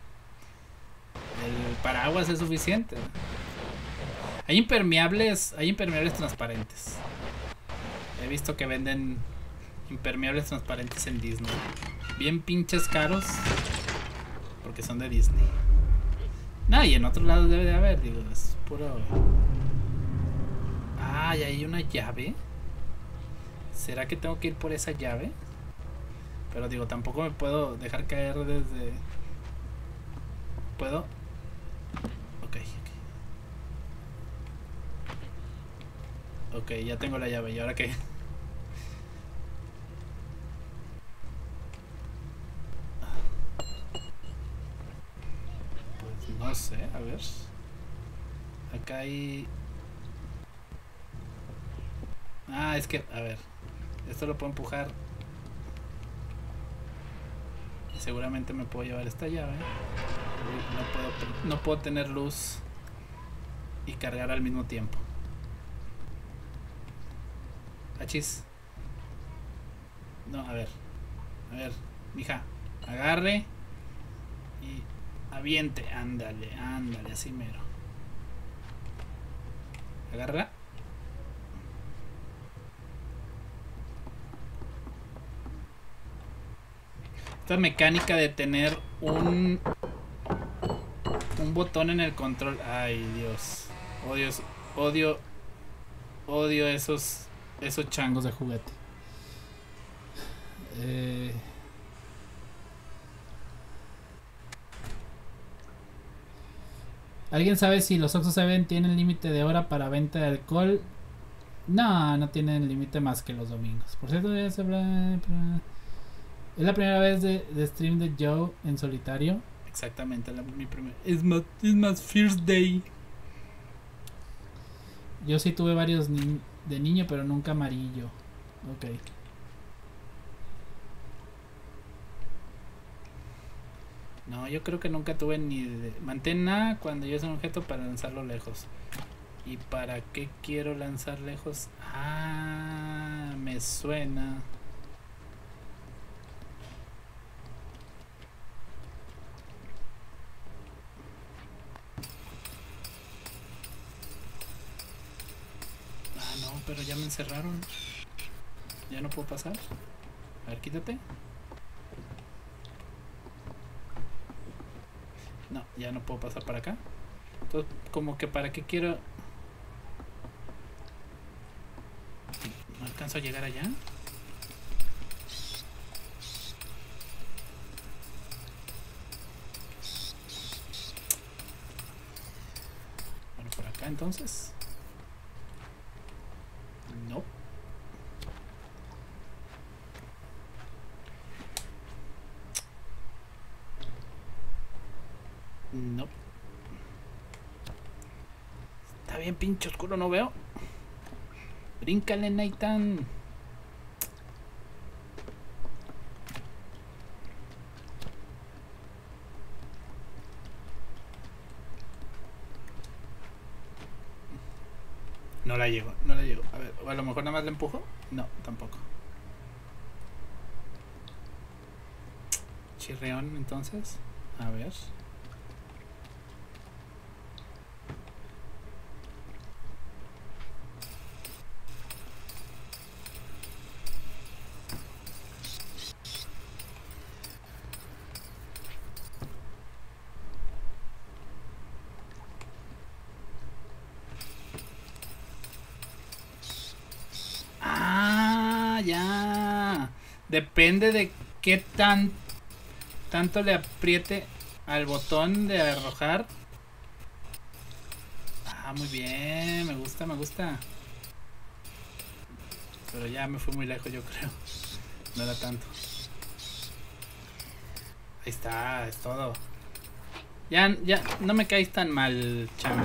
El paraguas es suficiente. Hay impermeables, hay impermeables transparentes. He visto que venden impermeables transparentes en Disney. Bien pinches caros. Porque son de Disney. No, y en otro lado debe de haber, digo, es puro... Ah, y hay una llave. ¿Será que tengo que ir por esa llave? Pero digo, tampoco me puedo dejar caer desde... ¿Puedo? Ok, ok. Ok, ya tengo la llave. ¿Y ahora qué? Pues no sé, a ver. Acá hay... Ah, es que, a ver. Esto lo puedo empujar. Seguramente me puedo llevar esta llave. No puedo, no puedo tener luz y cargar al mismo tiempo. Achis. No, a ver. A ver, mija. Agarre y aviente. Ándale, ándale, así mero. Agarra. Esta mecánica de tener un un botón en el control. Ay, Dios. Odio, odio, odio esos esos changos de juguete. Eh... ¿Alguien sabe si los Oxxo siete tienen límite de hora para venta de alcohol? No, no tienen límite más que los domingos. Por cierto, ya se habla... Es la primera vez de, de stream de Joe en solitario. Exactamente, la, mi primer. Es más, es más first day. Yo sí tuve varios ni de niño, pero nunca amarillo. Ok. No, yo creo que nunca tuve ni de... Mantén A cuando yo es un objeto para lanzarlo lejos. ¿Y para qué quiero lanzar lejos? Ah, me suena. Ah, no, pero ya me encerraron. Ya no puedo pasar. A ver, quítate. No, ya no puedo pasar para acá. Entonces, como que para qué quiero... ¿No alcanzo a llegar allá? Bueno, por acá entonces. No. No. Está bien pinche oscuro, no veo. Bríncale, Nathan. No la llego, no la llego. A ver, o a lo mejor nada más la empujo. No, tampoco. Chirreón, entonces. A ver. Depende de qué tan tanto le apriete al botón de arrojar. Ah, muy bien, me gusta, me gusta. Pero ya me fui muy lejos, yo creo. No era tanto. Ahí está, es todo. Ya, ya, no me caes tan mal, chamo.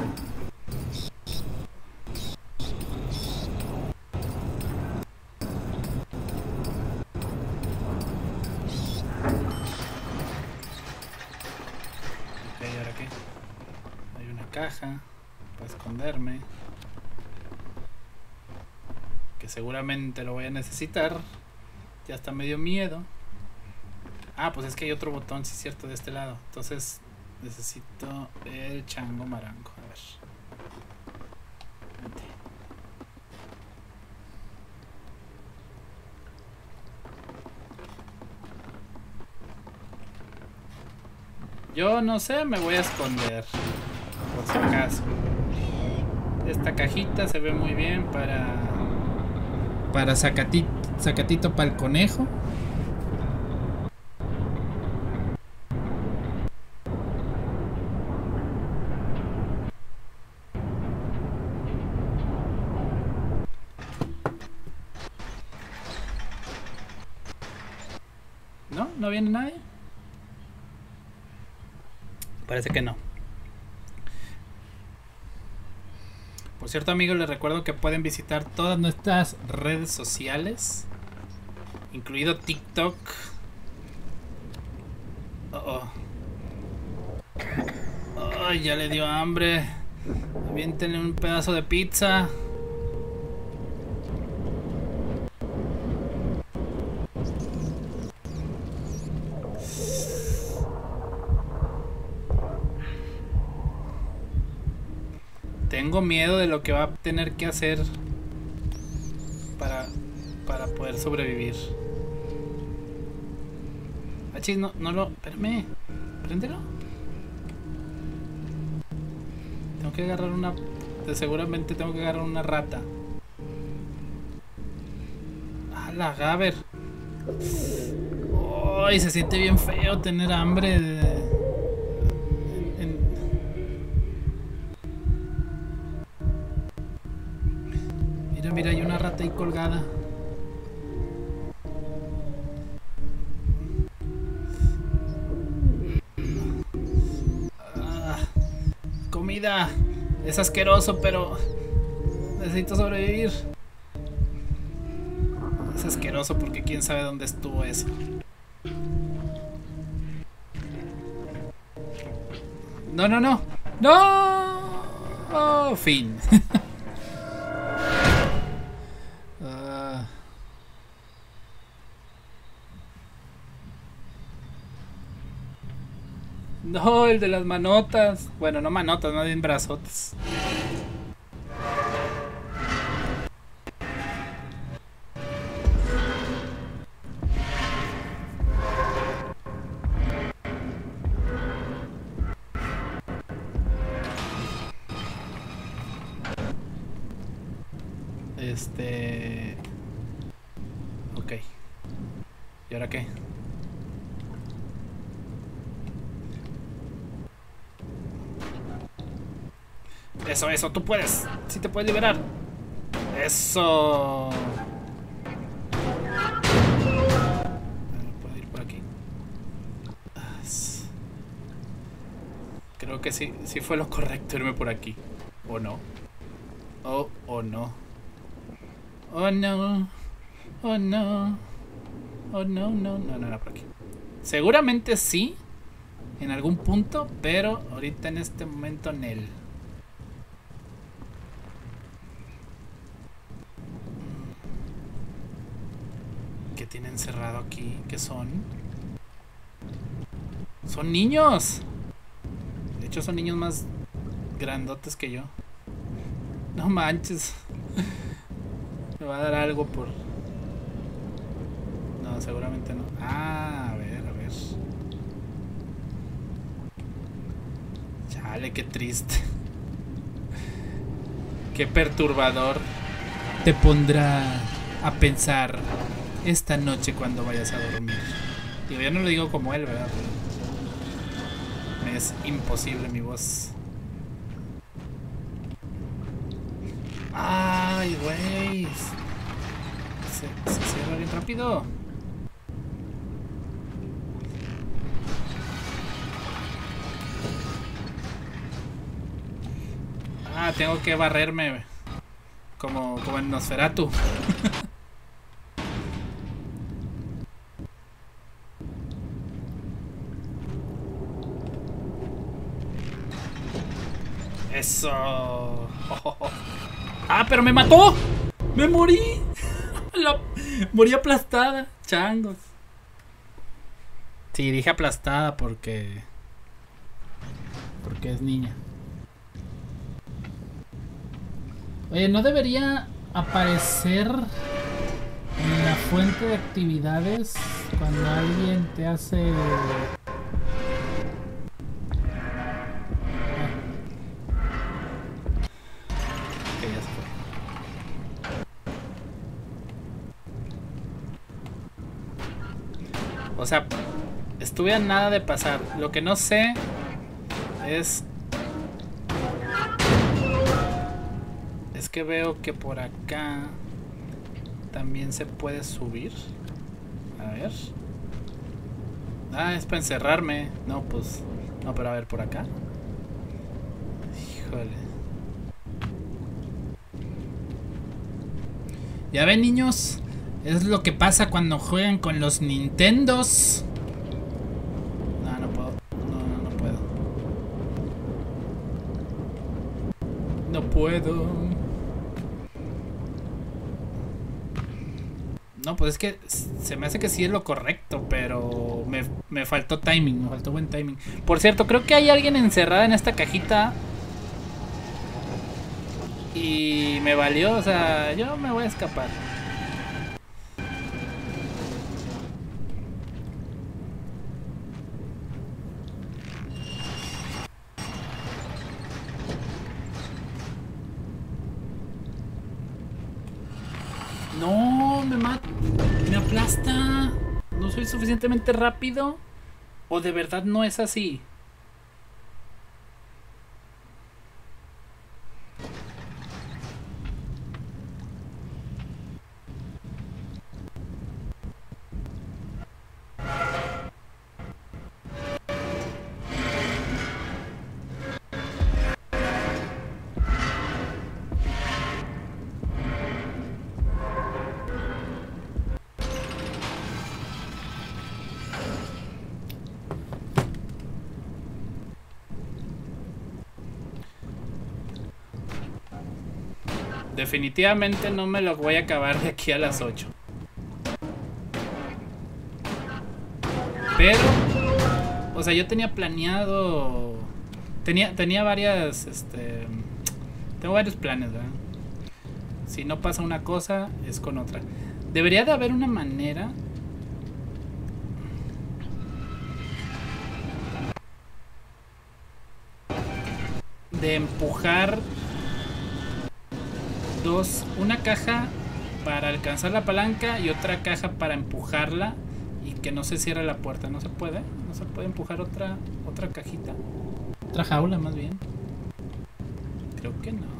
Caja para esconderme, que seguramente lo voy a necesitar. Ya está medio miedo. Ah, pues es que hay otro botón, sí es cierto, de este lado. Entonces necesito el chango marango. A ver. Vente. Yo no sé, me voy a esconder. Por si acaso. Esta cajita se ve muy bien para para sacatito, sacatito para el conejo. ¿No? ¿No viene nadie? Parece que no. Por cierto, amigos, les recuerdo que pueden visitar todas nuestras redes sociales, incluido TikTok. Oh, oh. Ay, ya le dio hambre. Aviéntenle un pedazo de pizza. Tengo miedo de lo que va a tener que hacer para, para poder sobrevivir. Ah, chis, no, no lo... Espérame. Préndelo. Tengo que agarrar una... Seguramente tengo que agarrar una rata. Ah, la Gaber. Ay, se siente bien feo tener hambre de... Mira, hay una rata ahí colgada. Ah, comida. Es asqueroso, pero necesito sobrevivir. Es asqueroso porque quién sabe dónde estuvo eso. No, no, no. No. Oh, fin. uh. No, el de las manotas. Bueno, no manotas, no bien brazotes. Este... Ok. ¿Y ahora qué? Eso, eso, tú puedes. Sí te puedes liberar. Eso. ¿Puedo ir por aquí? Creo que sí, sí fue lo correcto irme por aquí. ¿O no? Oh, oh no. Oh no. Oh no. Oh no, no, no, no era por aquí. Seguramente sí. En algún punto, pero ahorita en este momento en él. ¿Qué tiene encerrado aquí? ¿Qué son? ¡Son niños! De hecho son niños más grandotes que yo. No manches. Me va a dar algo por... No, seguramente no. Ah, a ver, a ver. Chale, qué triste. Qué perturbador. Te pondrá a pensar esta noche cuando vayas a dormir. Digo, yo no lo digo como él, ¿verdad? Me es imposible mi voz. Ay, güey. Se, se cierra bien rápido. Ah, tengo que barrerme. Como, como en Nosferatu. Eso. Oh, oh, oh. Ah, pero me mató. Me morí. La... Morí aplastada. Changos. Sí, dije aplastada porque... Porque es niña. Oye, ¿no debería aparecer en la fuente de actividades cuando alguien te hace... O sea, estuve a nada de pasar. Lo que no sé es... Es que veo que por acá también se puede subir. A ver. Ah, es para encerrarme. No, pues... No, pero a ver, por acá. Híjole. Ya ven, niños. Es lo que pasa cuando juegan con los Nintendos. No, no puedo. No, no, no puedo. No puedo. No, pues es que se me hace que sí es lo correcto, pero me, me faltó timing, me faltó buen timing. Por cierto, creo que hay alguien encerrada en esta cajita. Y me valió, o sea, yo me voy a escapar. No, me mata. Me aplasta. No soy suficientemente rápido. ¿O de verdad no es así? Definitivamente no me lo voy a acabar de aquí a las ocho. Pero, o sea, yo tenía planeado... Tenía, tenía varias, este... Tengo varios planes, ¿verdad? Si no pasa una cosa, es con otra. Debería de haber una manera... de empujar dos, una caja para alcanzar la palanca y otra caja para empujarla y que no se cierre la puerta. No se puede, no se puede empujar otra otra cajita, otra jaula más bien. Creo que no.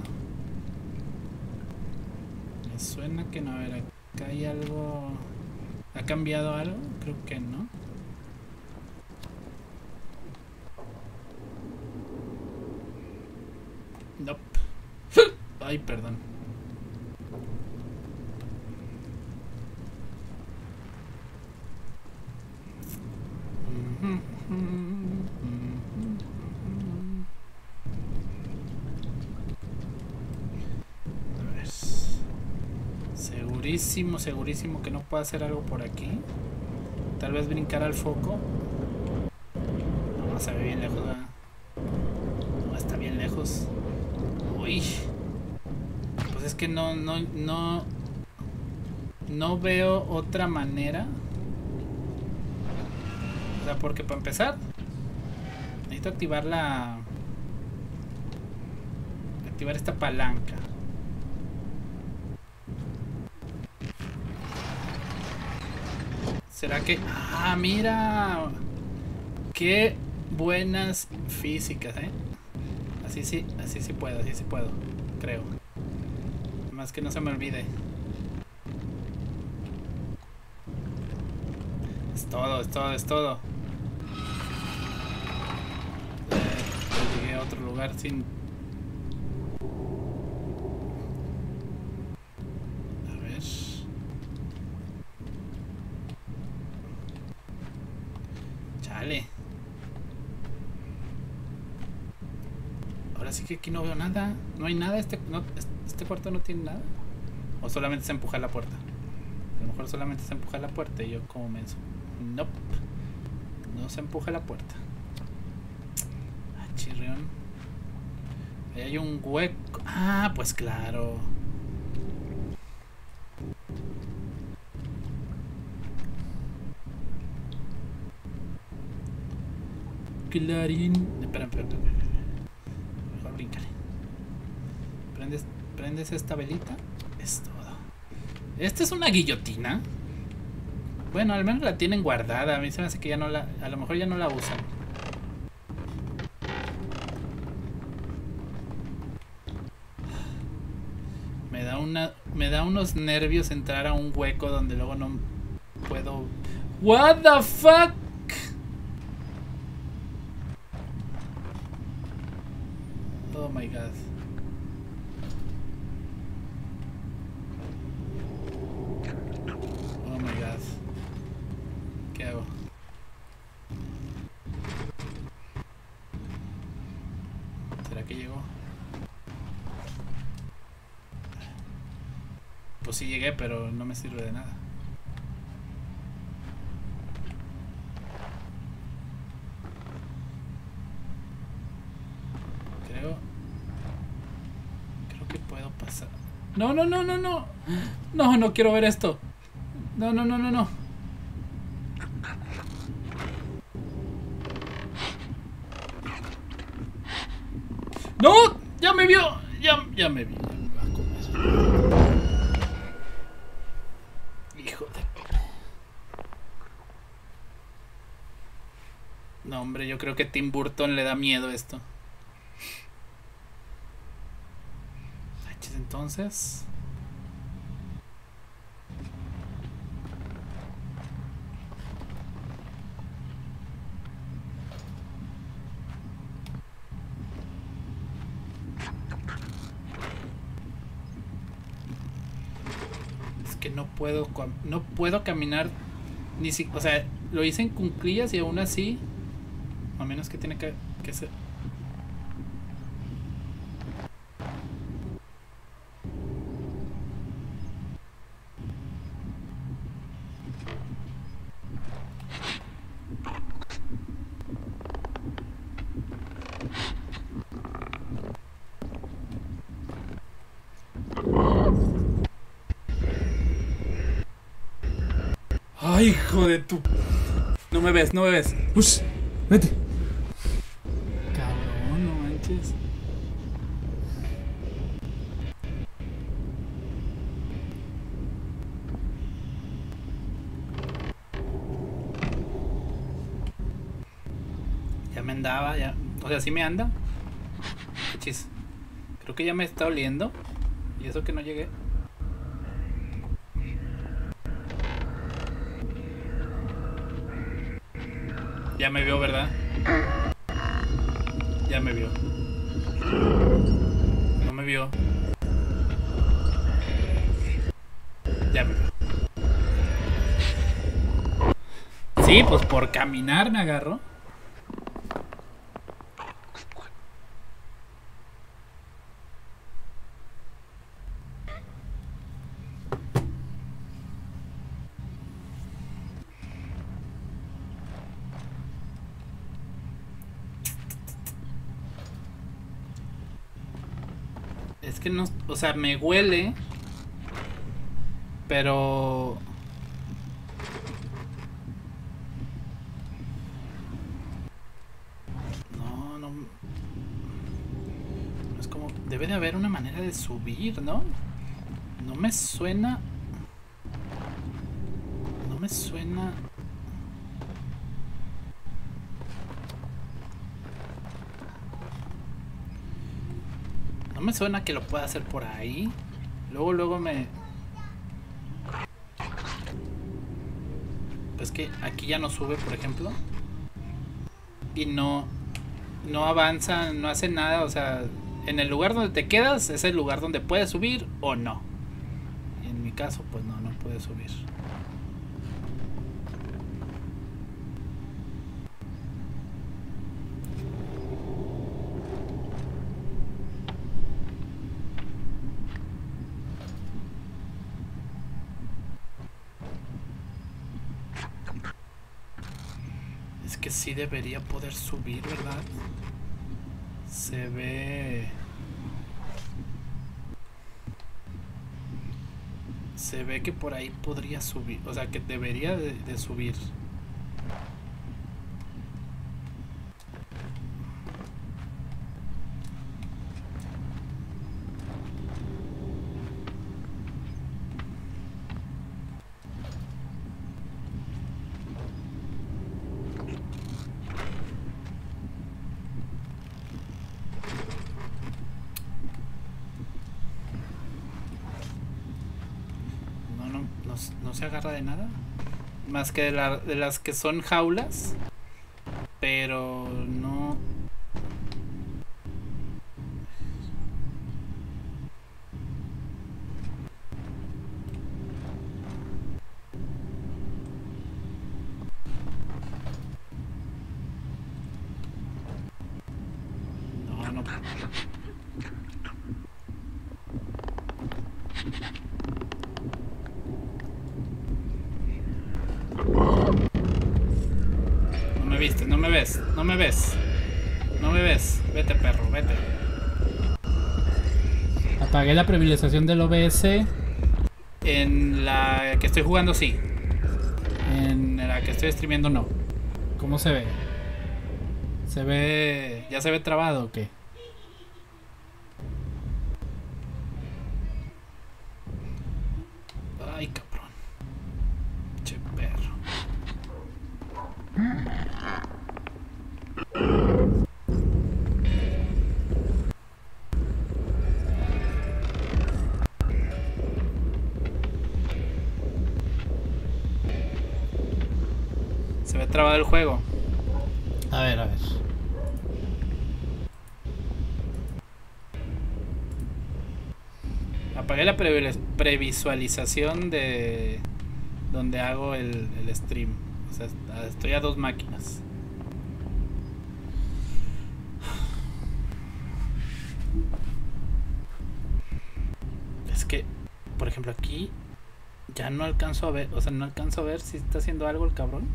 Me suena que no. A ver, acá hay algo. ¿Ha cambiado algo? Creo que no. Nope. Ay, perdón. A ver. Segurísimo, segurísimo que no puedo hacer algo por aquí. Tal vez brincar al foco. No, se ve bien lejos, ¿verdad? No, está bien lejos. Uy. Pues es que no, no, no. No veo otra manera. O sea, porque para empezar necesito activar la... Activar esta palanca. ¿Será que...? ¡Ah, mira! ¡Qué buenas físicas, eh! Así sí, así sí puedo, así sí puedo. Creo. Más que no se me olvide. Es todo, es todo, es todo. Eh, llegué a otro lugar sin... A ver... Chale. Ahora sí que aquí no veo nada. No hay nada. Este, no, este cuarto no tiene nada. O solamente se empuja la puerta. A lo mejor solamente se empuja la puerta y yo como menso. Nope. No se empuja la puerta. Ah, chirrión. Ahí hay un hueco. Ah, pues claro. Clarín. Espera, espera, espera. Mejor bríncale. Prendes, prendes esta velita. Es todo. ¿Esta es una guillotina? Bueno, al menos la tienen guardada. A mí se me hace que ya no la... A lo mejor ya no la usan. Me da una... Me da unos nervios entrar a un hueco donde luego no puedo... What the fuck? Oh my god. Oh my god. ¿Qué hago? ¿Será que llegó? Pues sí llegué, pero no me sirve de nada. Creo... Creo que puedo pasar. No, no, no, no, no. No, no quiero ver esto. No, no, no, no, no. ¡No! ¡Ya me vio! Ya, ya me vio. Hijo de... No, hombre, yo creo que Tim Burton le da miedo esto. Entonces... Es que no puedo... No puedo caminar... Ni si... O sea, lo hice en cuclillas y aún así... A menos que tiene que, que ser... Ay, hijo de tu... No me ves, no me ves. Ush, vete. Cabrón, no manches. Ya me andaba, ya. O sea, sí me anda. Chis. Creo que ya me está oliendo. Y eso que no llegué. Ya me vio, ¿verdad? Ya me vio. No me vio. Ya me vio. Sí, pues por caminar me agarró. Es que no, o sea, me huele, pero no, no, es como, debe de haber una manera de subir, ¿no? No me suena, no me suena. No me suena que lo pueda hacer por ahí. Luego, luego me... Pues que aquí ya no sube, por ejemplo. Y no... No avanza, no hace nada. O sea, en el lugar donde te quedas es el lugar donde puedes subir o no. Y en mi caso, pues no, no puedes subir. Que sí debería poder subir, ¿verdad? Se ve... Se ve que por ahí podría subir. O sea, que debería de, de subir. No se agarra de nada más que de, la, de las que son jaulas, pero no. No, no. No me viste, no me ves, no me ves. No me ves. Vete, perro, vete. Apagué la privilegiación del O B S. En la que estoy jugando, sí. En la que estoy streamiendo, no. ¿Cómo se ve? ¿Se ve... ¿Ya se ve trabado o qué? Ay, cabrón. Che, perro. Se ve trabado el juego. A ver, a ver. Apagué la pre previsualización de donde hago el, el stream. O sea, estoy a dos máquinas. Es que, por ejemplo, aquí ya no alcanzo a ver, o sea, no alcanzo a ver si está haciendo algo el cabrón.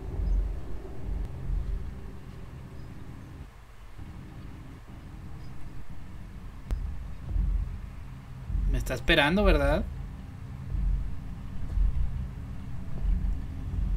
Me está esperando, ¿verdad?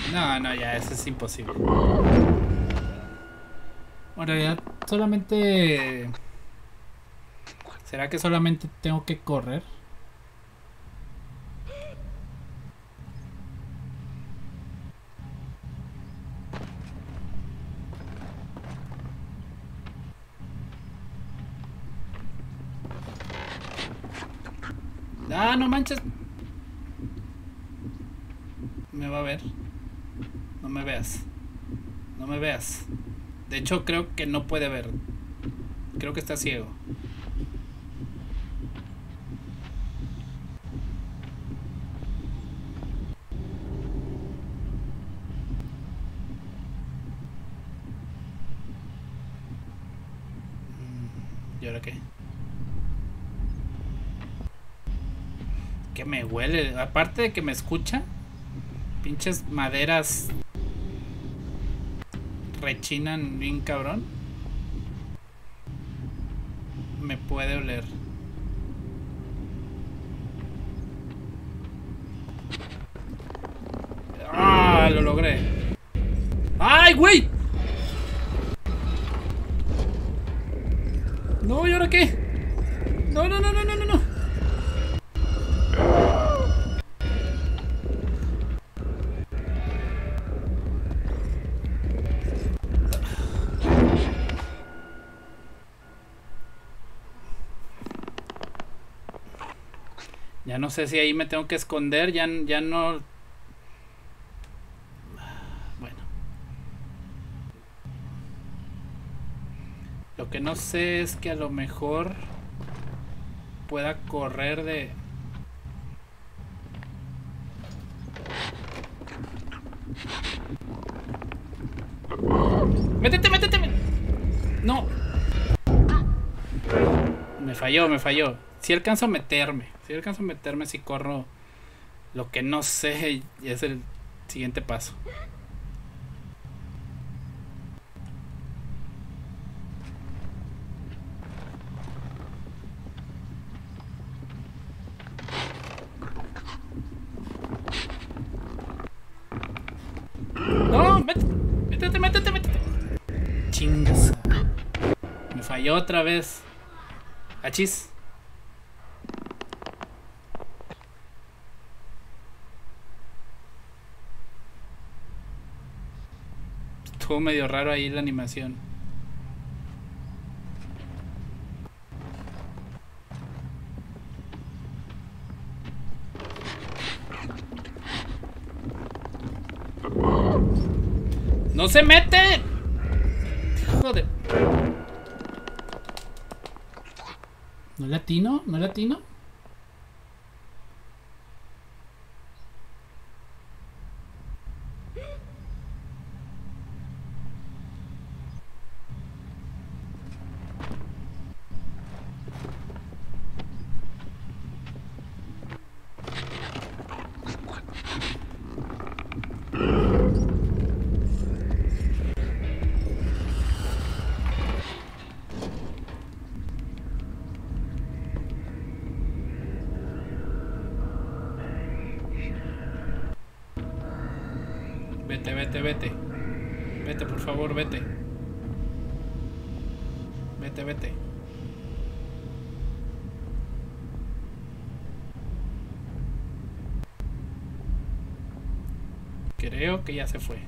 No, no, ya, eso es imposible. En realidad, solamente... ¿Será que solamente tengo que correr? Ah, no manches. Me va a ver. No me veas. No me veas. De hecho, creo que no puede ver. Creo que está ciego. ¿Y ahora qué? Que me huele. Aparte de que me escucha, pinches maderas rechinan bien cabrón. Me puede oler. ¡Ah! Lo logré. ¡Ay, güey! No, ¿y ahora qué? No, no, no, no, no, no, no. Ya no sé si ahí me tengo que esconder. Ya, ya no... Bueno. Lo que no sé es que a lo mejor pueda correr de... ¡Métete, métete! No. Me falló, me falló. Si alcanzo a meterme. Si alcanzo a meterme si corro. Lo que no sé es el siguiente paso. No, métete, métete, métete, métete. Chingas. Me falló otra vez. Achis. Estuvo medio raro ahí la animación. ¡No se mete! Joder. ¿No latino? ¿No latino? Vete, vete, vete. Vete, por favor, vete. Vete, vete. Creo que ya se fue.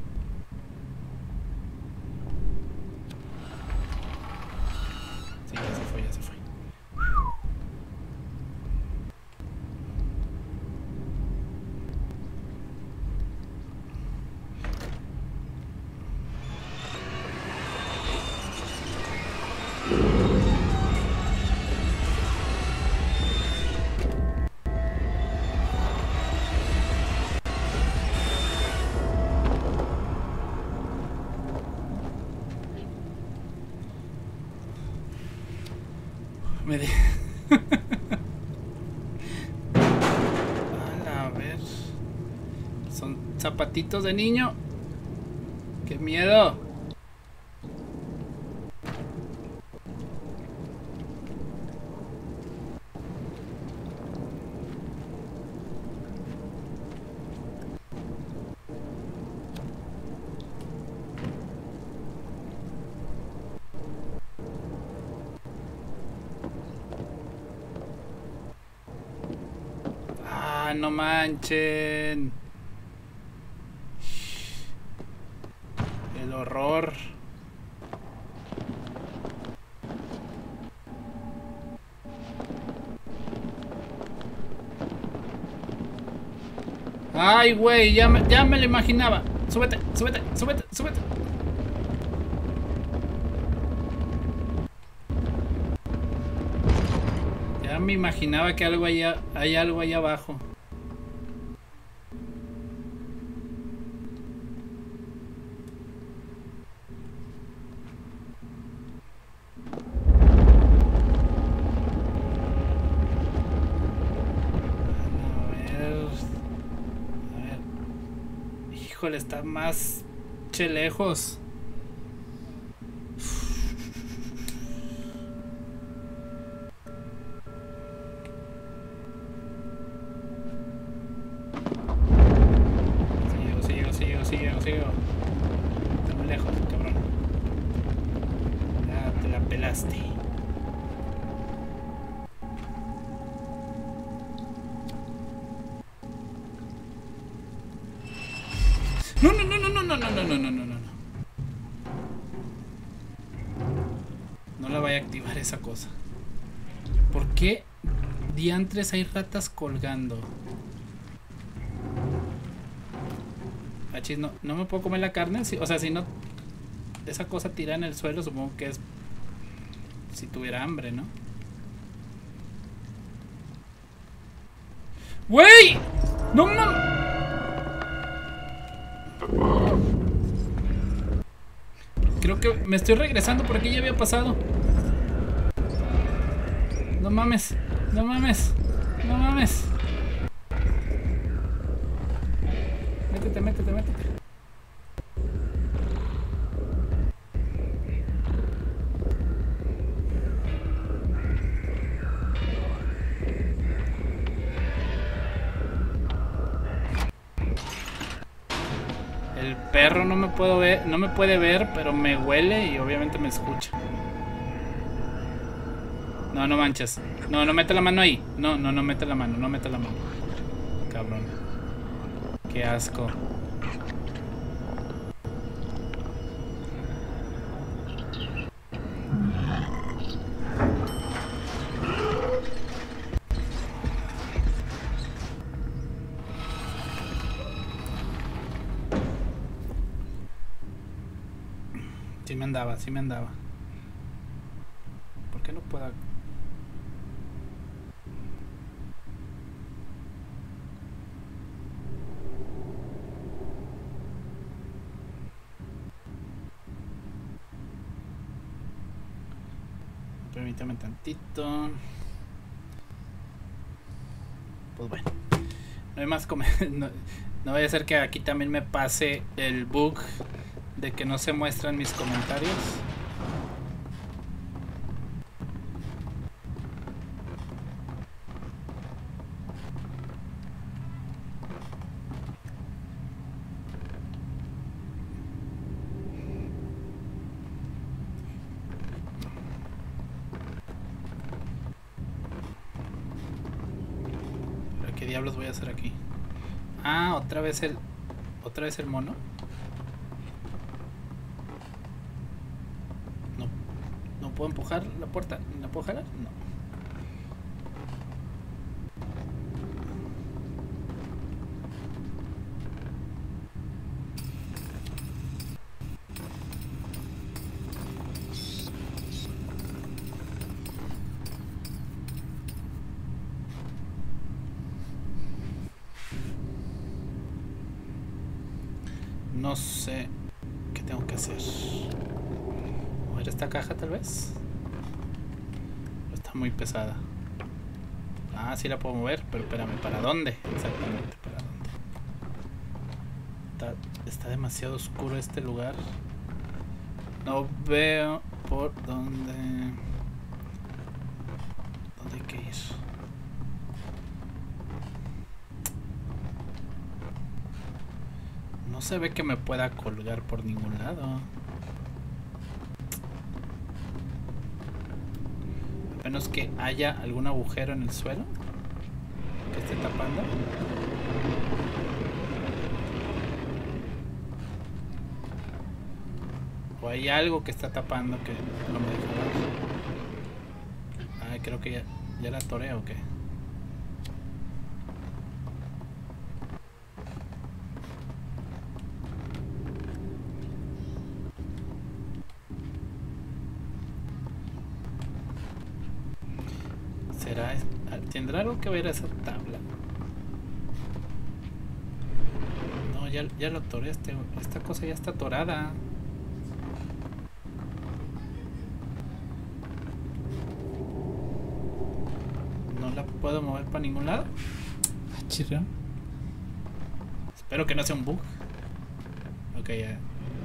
Sí, ya se fue, ya se fue. Me de... A ver. Son zapatitos de niño. ¡Qué miedo! no manchen. El horror. Ay, güey, ya me, ya me lo imaginaba. Súbete, súbete, súbete, súbete. Ya me imaginaba que algo allá, hay algo allá abajo. Híjole, está más che lejos. Sigo, sigo, sigo, sigo, sigo. Está muy lejos, cabrón. Ah, te la pelaste. No, no, no, no, no, no, no, no, no, no, no, no. No la vaya a activar esa cosa. ¿Por qué diantres hay ratas colgando? Achis, no, no me puedo comer la carne. O sea, si no, esa cosa tira en el suelo, supongo que es si tuviera hambre, ¿no? ¡Wey! ¡No mames! Creo que me estoy regresando por aquí, ya había pasado. No mames, no mames, no mames. Métete, métete, métete. El perro no me puedo ver, no me puede ver, pero me huele y obviamente me escucha. No, no manches. No, no mete la mano ahí. No, no, no mete la mano, no mete la mano. Cabrón. Qué asco. Sí me andaba, sí me andaba. ¿Por qué no puedo? Permítame tantito. Pues bueno. No hay más comer. No, no vaya a ser que aquí también me pase el bug de que no se muestran mis comentarios. ¿Pero qué diablos voy a hacer aquí? Ah, otra vez el... ¿Otra vez el mono? No. ¿No puedo empujar la puerta? ¿La puedo jalar? No. No sé qué tengo que hacer. ¿Mover esta caja tal vez? Está muy pesada. Ah, sí la puedo mover, pero espérame, ¿para dónde? Exactamente, ¿para dónde? Está, está demasiado oscuro este lugar. No veo por dónde... ¿Dónde hay que ir? No se ve que me pueda colgar por ningún lado. A menos que haya algún agujero en el suelo. que esté tapando. O hay algo que está tapando que no me deja ver. Ay, creo que ya, ya la atoré o qué. ¿Será? ¿Tendrá algo que ver esa tabla? No, ya, ya lo atoré. Este, esta cosa ya está atorada. No la puedo mover para ningún lado. Ah, chirrió. Espero que no sea un bug. Ok, ya.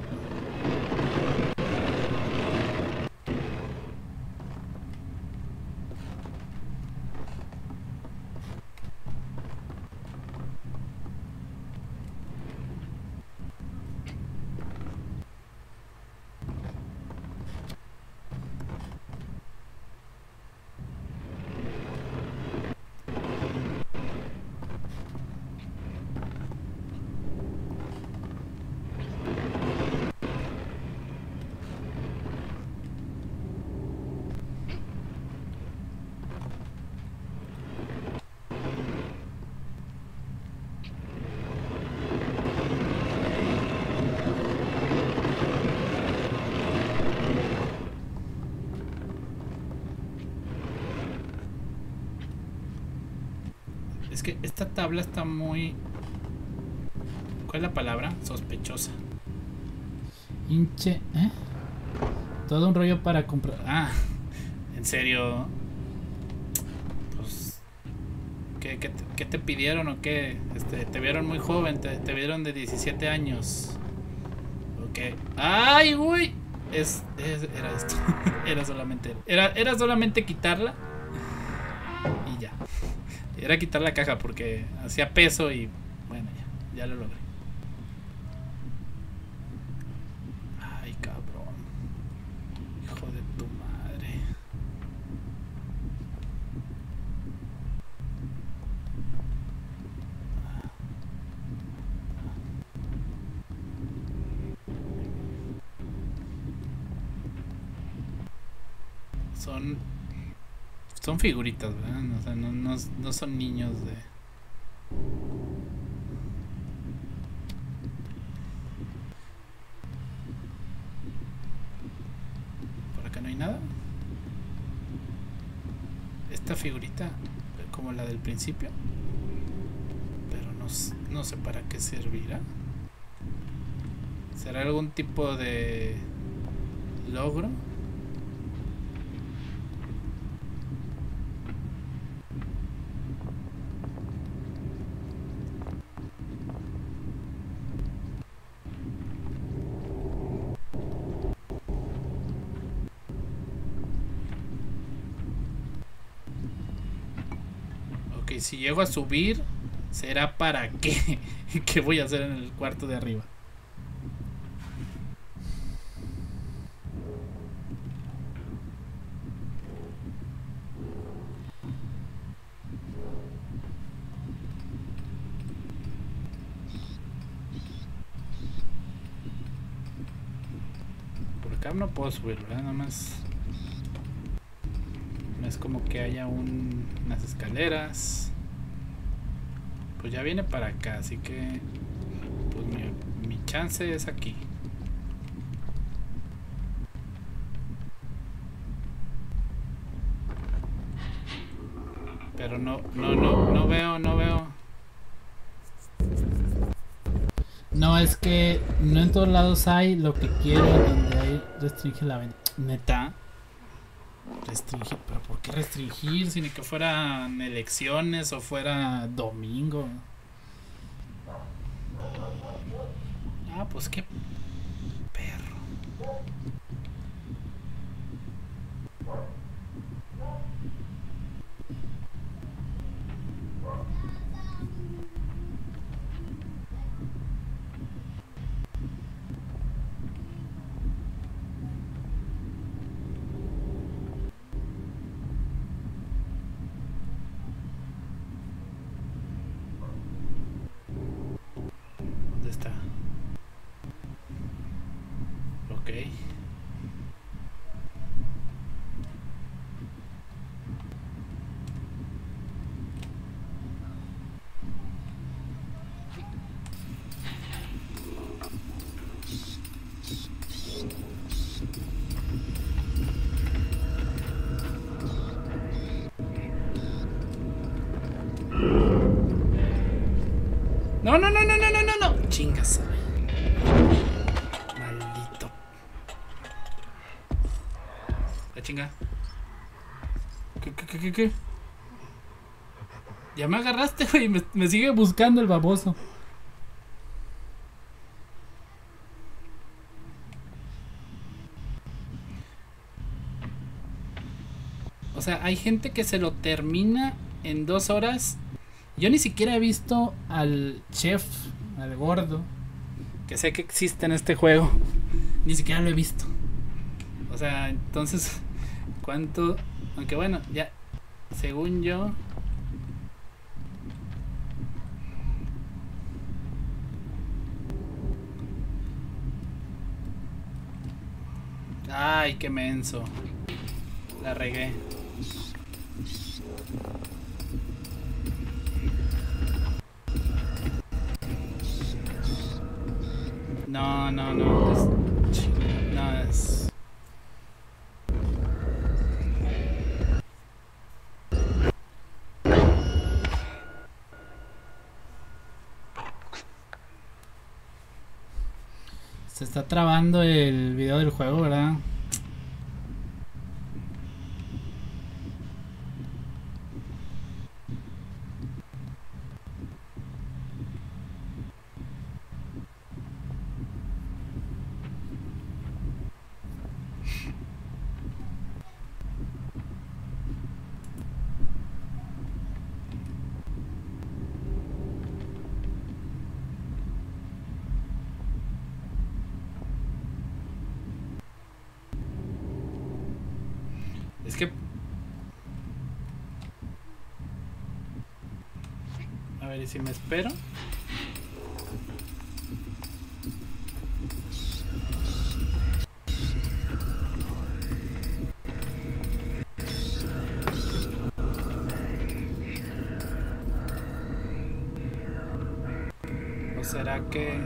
Es que esta tabla está muy... ¿Cuál es la palabra? Sospechosa. Hinche, ¿eh? Todo un rollo para comprar... Ah, en serio. Pues... ¿Qué, qué, te, qué te pidieron o qué? Este, te vieron muy joven, te, te vieron de diecisiete años. Ok. ¡Ay, uy! Es, es, era esto. Era solamente... Era, era solamente quitarla. Y ya. Era quitar la caja porque hacía peso y bueno, ya, ya lo logré. Ay, cabrón. Hijo de tu madre. Son... Son figuritas, ¿verdad? O sea, no, no, no son niños de... Por acá no hay nada. Esta figurita, como la del principio. Pero no, no sé para qué servirá. ¿Será algún tipo de logro? Si llego a subir, será para qué. ¿Qué voy a hacer en el cuarto de arriba? Por acá no puedo subir, ¿verdad? Nada más. No es como que haya un, unas escaleras. Pues ya viene para acá, así que pues mi, mi chance es aquí. Pero no, no, no, no veo, no veo. No, es que no en todos lados hay lo que quiero, donde hay restringe la venta. Neta. Restringir, pero ¿por qué restringir? Si ni que fueran elecciones o fuera domingo. Ah, pues qué perro. Ok. No, no, no, no, no, no, no, no. Chingas. Maldito. La chinga. ¿Qué, qué, qué, qué, qué? Ya me agarraste, güey. Me, me sigue buscando el baboso. O sea, hay gente que se lo termina en dos horas. Yo ni siquiera he visto al chef, al gordo, que sé que existe en este juego. Ni siquiera lo he visto. O sea, entonces, ¿cuánto? Aunque bueno, ya, según yo... Ay, qué menso. La regué. No, no, no. Es... No, es... Se está trabando el video del juego, ¿verdad? Es que... A ver, ¿y si me espero? ¿O será que...?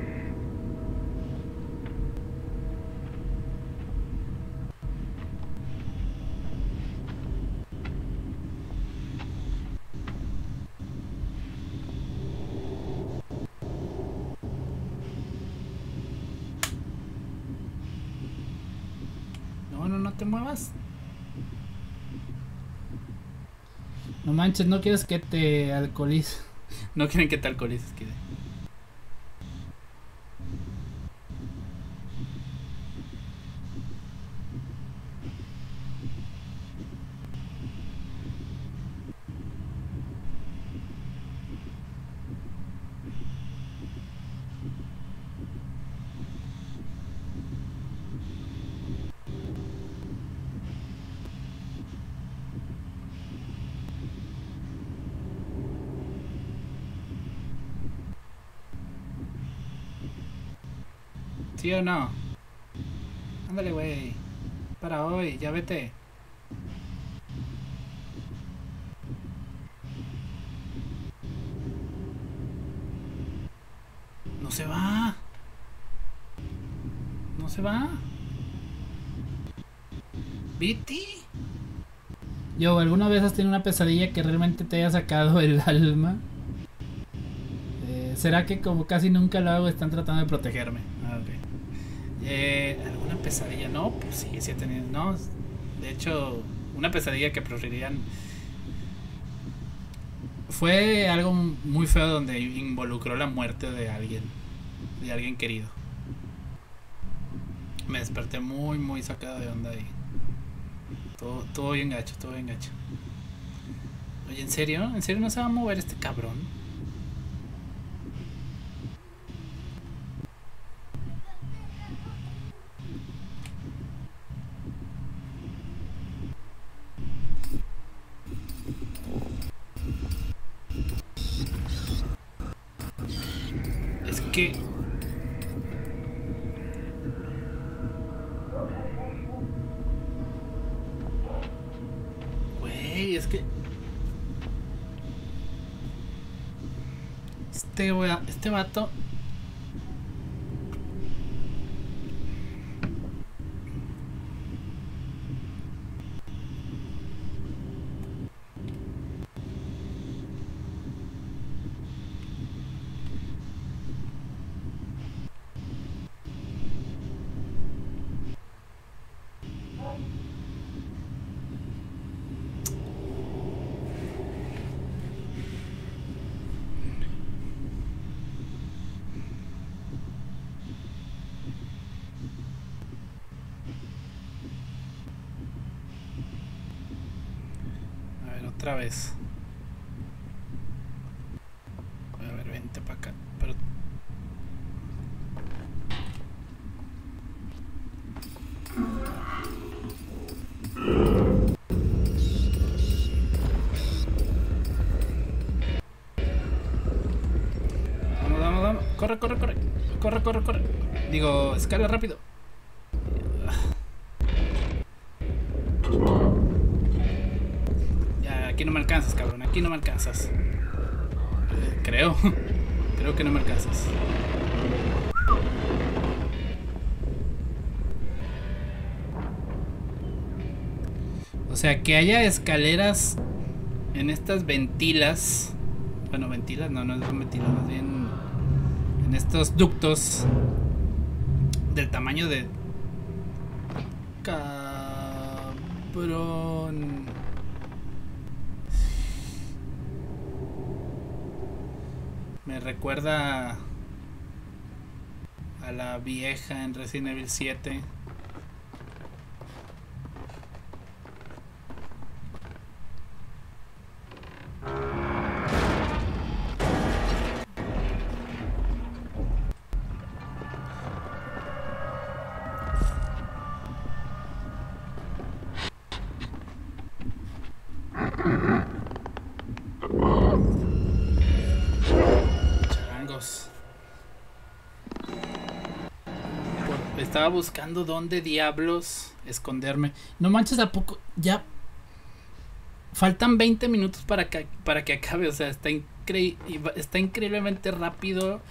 No, no, no te muevas. No manches, no quieres que te alcoholices. No quieren que te alcoholices, Kide. ¿Sí o no? Ándale, güey. Para hoy, ya vete. No se va. No se va. ¿Viti? Yo, ¿alguna vez has tenido una pesadilla que realmente te haya sacado el alma? Eh, ¿Será que como casi nunca lo hago están tratando de protegerme? Ah, ok. Eh, ¿Alguna pesadilla? No, pues sí, sí he tenido. No, de hecho, una pesadilla que preferirían. Fue algo muy feo donde involucró la muerte de alguien. De alguien querido. Me desperté muy, muy sacado de onda ahí. Todo, todo bien gacho, todo bien gacho. Oye, ¿en serio? ¿En serio no se va a mover este cabrón? Es que... es que este, wea, este vato. Otra vez. A ver, vente para acá. Pero... Vamos, vamos, vamos. Corre, corre, corre. Corre, corre, corre. Digo, escala rápido. Aquí no me alcanzas, cabrón. Aquí no me alcanzas. Eh, creo. Creo que no me alcanzas. O sea, que haya escaleras en estas ventilas. Bueno, ventilas, no, no son ventilas, más bien en estos ductos del tamaño de... Cabrón. Me recuerda a la vieja en Resident Evil siete. Estaba buscando dónde diablos esconderme. No manches, ¿a poco? Ya faltan veinte minutos para que, para que acabe. O sea, está, incre está increíblemente rápido.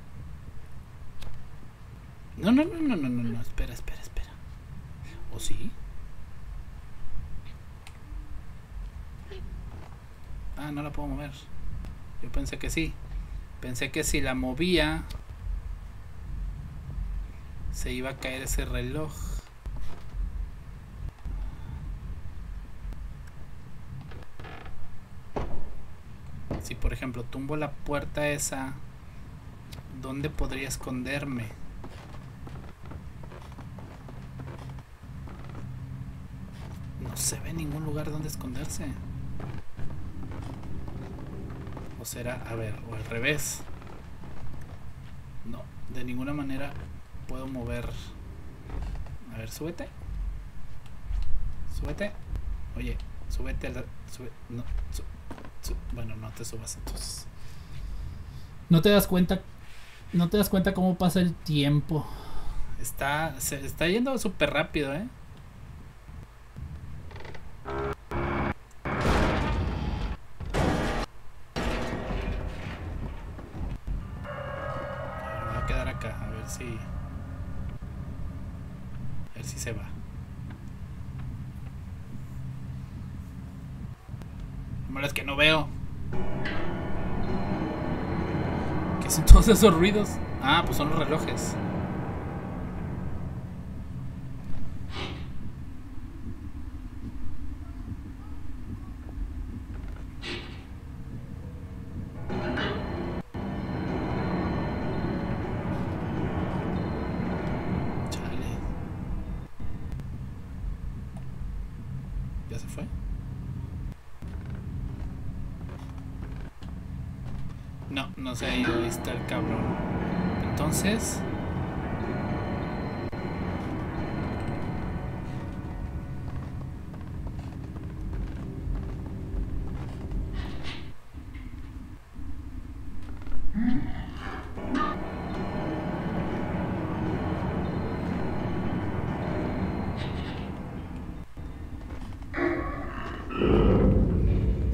No, no, no, no, no, no, no. Espera, espera, espera. ¿O sí? Ah, no la puedo mover. Yo pensé que sí. Pensé que si la movía se iba a caer ese reloj. Si por ejemplo tumbo la puerta esa, ¿dónde podría esconderme? No se ve ningún lugar donde esconderse. O será, a ver, o al revés. No, de ninguna manera puedo mover. A ver, súbete. Súbete. Oye, súbete a la... Sube, no, su, su, bueno, no te subas entonces. No te das cuenta. No te das cuenta cómo pasa el tiempo. Está, se está yendo súper rápido, ¿eh? Me voy a quedar acá, a ver si... A ver si se va. Lo malo es que no veo. ¿Qué son todos esos ruidos? Ah, pues son los relojes. Chale. ¿Ya se fue? No, no se ha ido. Ahí está el cabrón. Entonces...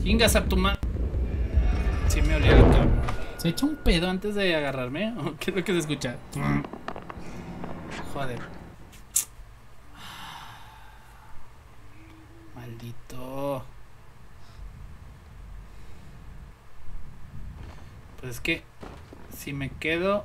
Chingas a tu ma... Sí me olía el cabrón. ¿Se echa un pedo antes de agarrarme? ¿O qué es lo que se escucha? Joder. Maldito. Pues es que si me quedo...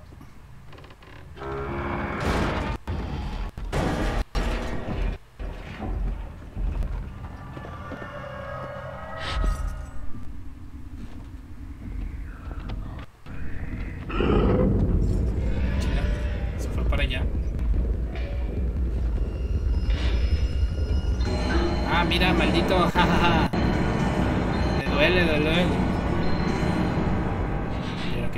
Se fue para allá. Ah, mira, maldito. Jajaja. Le duele, le duele. ¿Y ahora qué?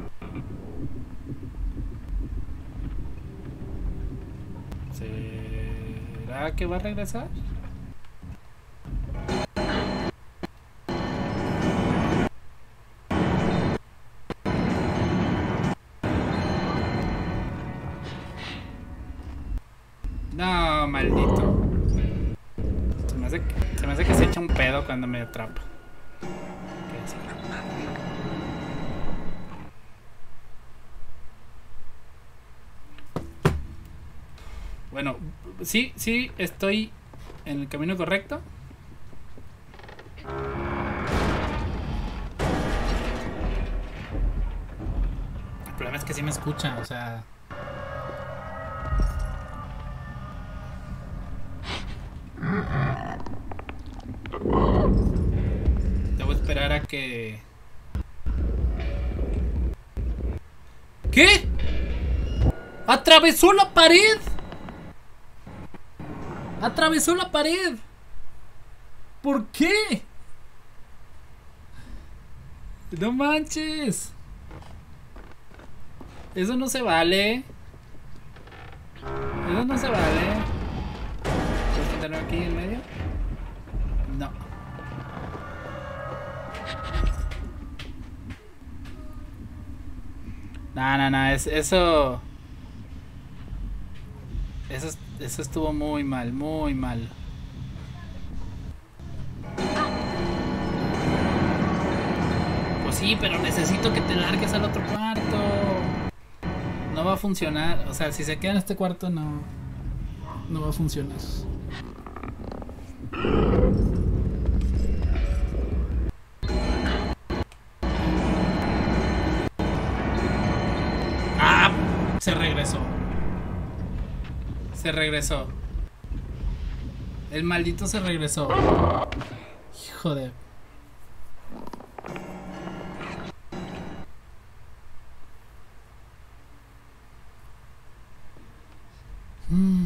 ¿Será que va a regresar? No, maldito. Se me hace, se me hace que se echa un pedo cuando me atrapa. ¿Qué es? Bueno, sí, sí, estoy en el camino correcto. El problema es que sí me escucha, o sea... Debo esperar a que... ¿Qué? ¡Atravesó la pared! ¡Atravesó la pared! ¿Por qué? ¡No manches! Eso no se vale. Eso no se vale. ¿Puedes ponerlo aquí en medio? No. No, no, no, es, eso... Eso, eso estuvo muy mal, muy mal. Pues sí, pero necesito que te largues al otro cuarto. No va a funcionar. O sea, si se queda en este cuarto no... No va a funcionar. ¡Ah! Se regresó. Se regresó. El maldito se regresó. Hijo de... Mm.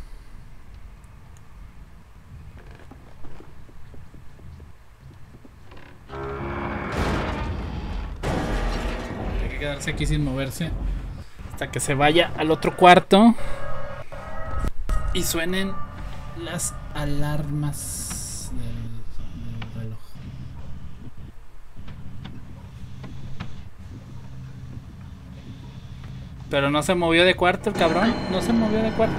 Hay que quedarse aquí sin moverse hasta que se vaya al otro cuarto y suenen las alarmas del, del reloj. Pero no se movió de cuarto el cabrón. No se movió de cuarto.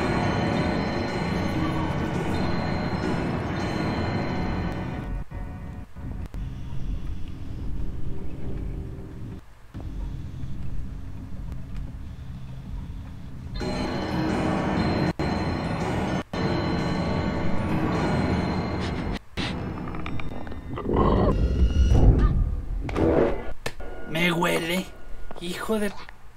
Me huele. Hijo de...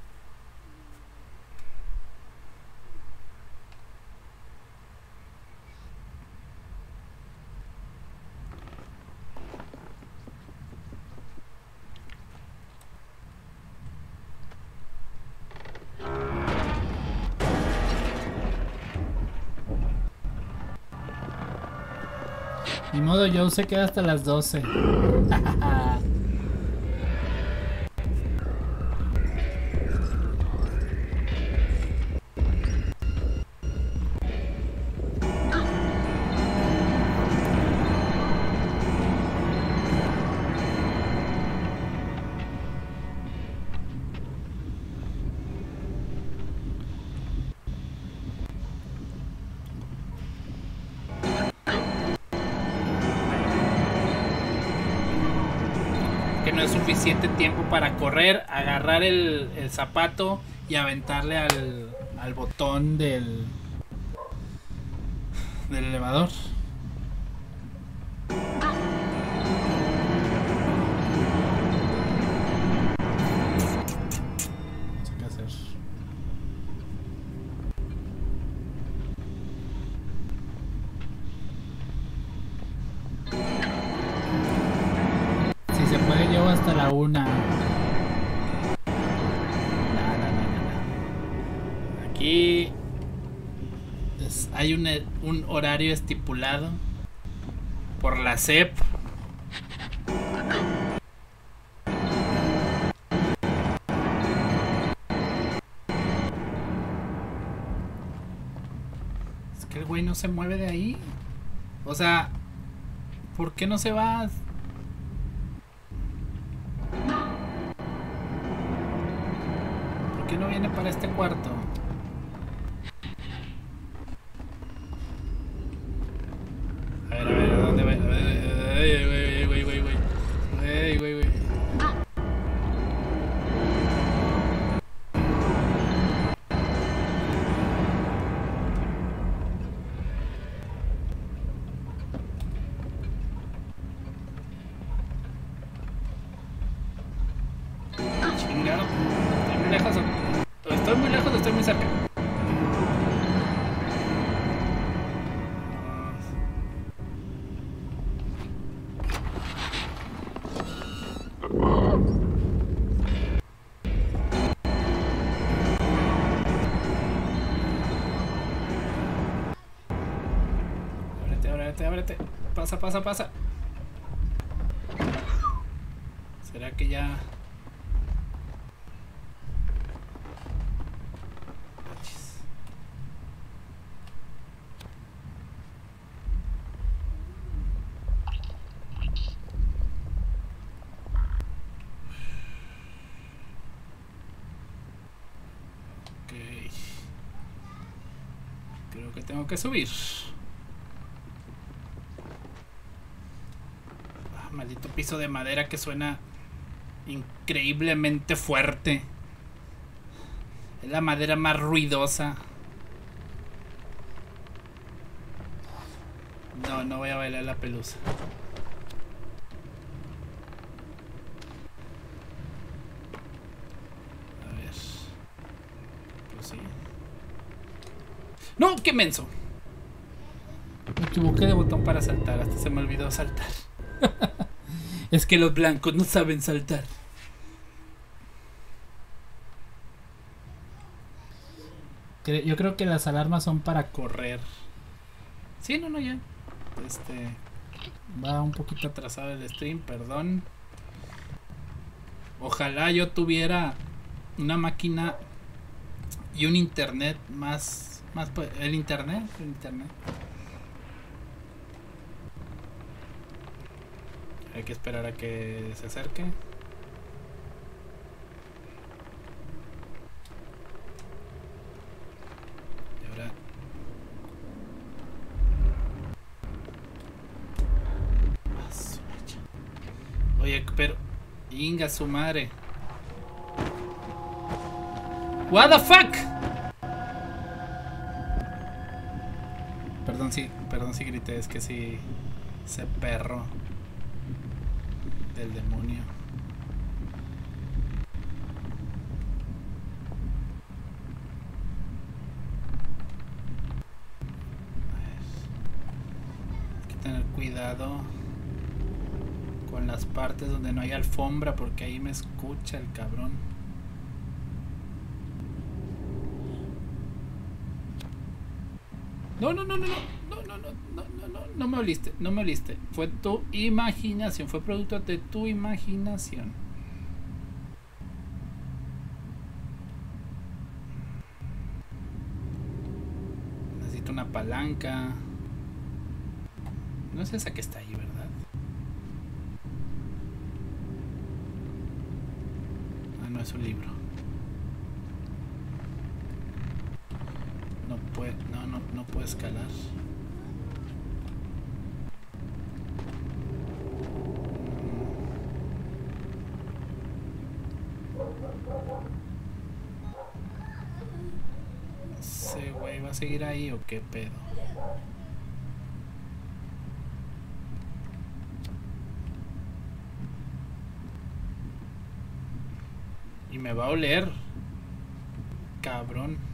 Ni modo, Joe se queda hasta las doce. es suficiente tiempo para correr, agarrar el, el zapato y aventarle al, al botón del, del elevador. No sé qué hacer. Si se puede, llevo hasta la una. Aquí es, hay un, un horario estipulado por la S E P. Es que el güey no se mueve de ahí. O sea, ¿por qué no se va? ¿Por qué no viene para este cuarto? A ver, a ver, ¿a dónde va? A ver, güey, güey, güey, güey. Güey, güey, güey. Chingado. Estoy muy lejos. Estoy muy lejos, estoy muy cerca. Ábrete, pasa, pasa, pasa. ¿Será que ya? Ok. Creo que tengo que subir. Maldito piso de madera que suena increíblemente fuerte. Es la madera más ruidosa. No, no voy a bailar la pelusa. A ver. Pues sí. ¡No! ¡Qué menso! Me equivoqué de botón para saltar. Hasta se me olvidó saltar. Es que los blancos no saben saltar. Yo creo que las alarmas son para correr. Sí, no, no, ya. Este. Va un poquito atrasado el stream, perdón. Ojalá yo tuviera una máquina y un internet más. más el internet, el internet. Hay que esperar a que se acerque. Y ahora... Oye, pero... Inga su madre. What the fuck? Perdón si, perdón si grité, es que si... Ese perro... del demonio. Hay que tener cuidado con las partes donde no hay alfombra porque ahí me escucha el cabrón. No, no, no, no, no, no, no, no, no, no, no, no me oliste, no me oliste. Fue tu imaginación, fue producto de tu imaginación. Necesito una palanca. No es esa que está ahí, ¿verdad? Ah, no, es un libro. No puede, no, no, no puede escalar. Ese güey va a seguir ahí o qué pedo. Y me va a oler. Cabrón.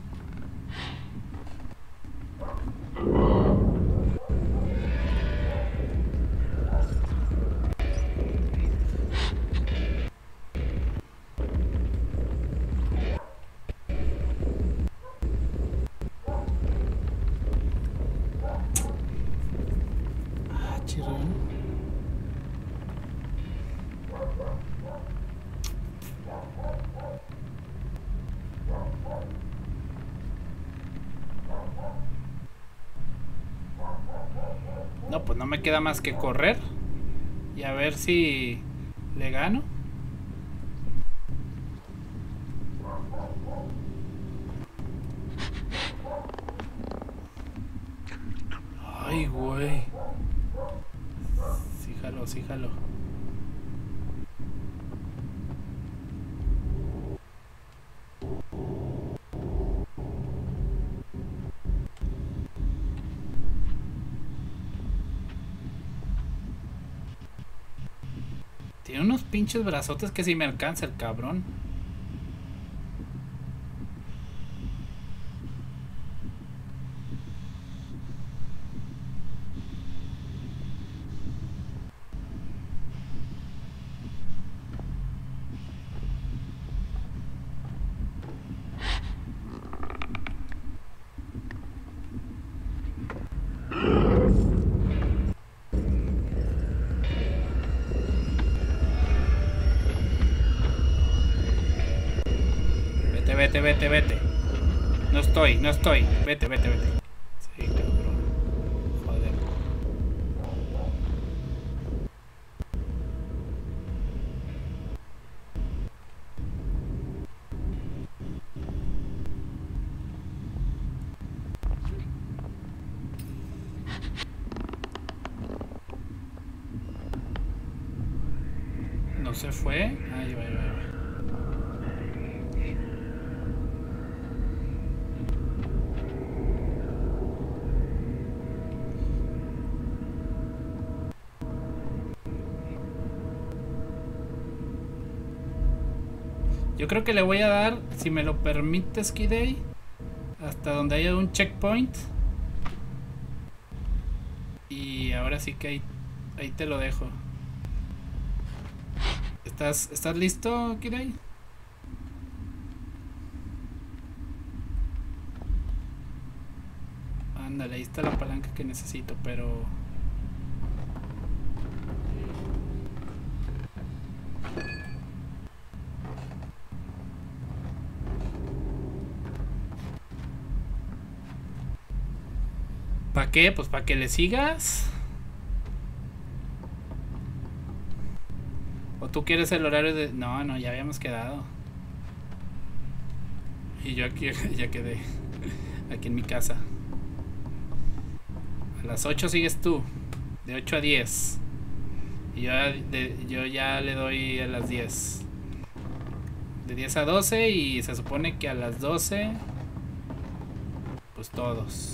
Ah, chirón. No, pues no me queda más que correr y a ver si le gano. Ay, güey. Sí, jalo, sí, jalo. Tiene unos pinches brazotes que si me alcanza el cabrón. Vete, vete, vete. No estoy, no estoy. Vete, vete, vete. Sí, cabrón. Joder. No se fue. Ahí va, ahí va, ahí va. Yo creo que le voy a dar, si me lo permites, Kidei, hasta donde haya un checkpoint. Y ahora sí que ahí, ahí te lo dejo. ¿Estás, ¿estás listo, Kidei? Ándale, ahí está la palanca que necesito, pero... ¿Para qué? Pues para que le sigas. ¿O tú quieres el horario de...? No, no, ya habíamos quedado. Y yo aquí ya quedé. Aquí en mi casa. A las ocho sigues tú. De ocho a diez. Y yo, de, yo ya le doy a las diez. De diez a doce. Y se supone que a las doce... Pues todos.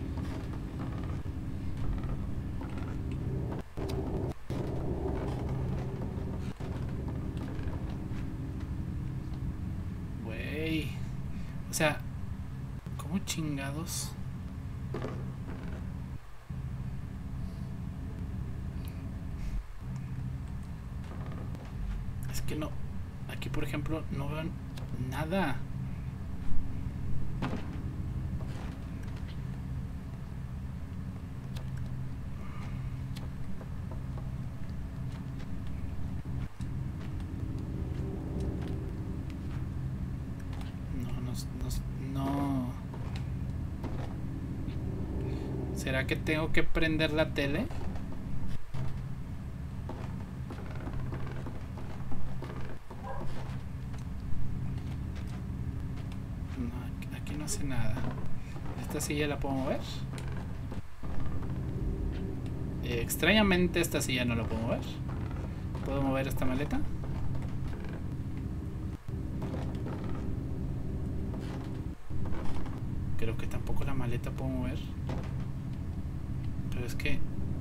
O sea, ¿cómo chingados? Es que no. Aquí, por ejemplo, no veo nada. ¿Será que tengo que prender la tele? No, aquí no hace nada. ¿Esta silla la puedo mover? Eh, extrañamente esta silla no la puedo mover. ¿Puedo mover esta maleta? Creo que tampoco la maleta puedo mover. Pero es que...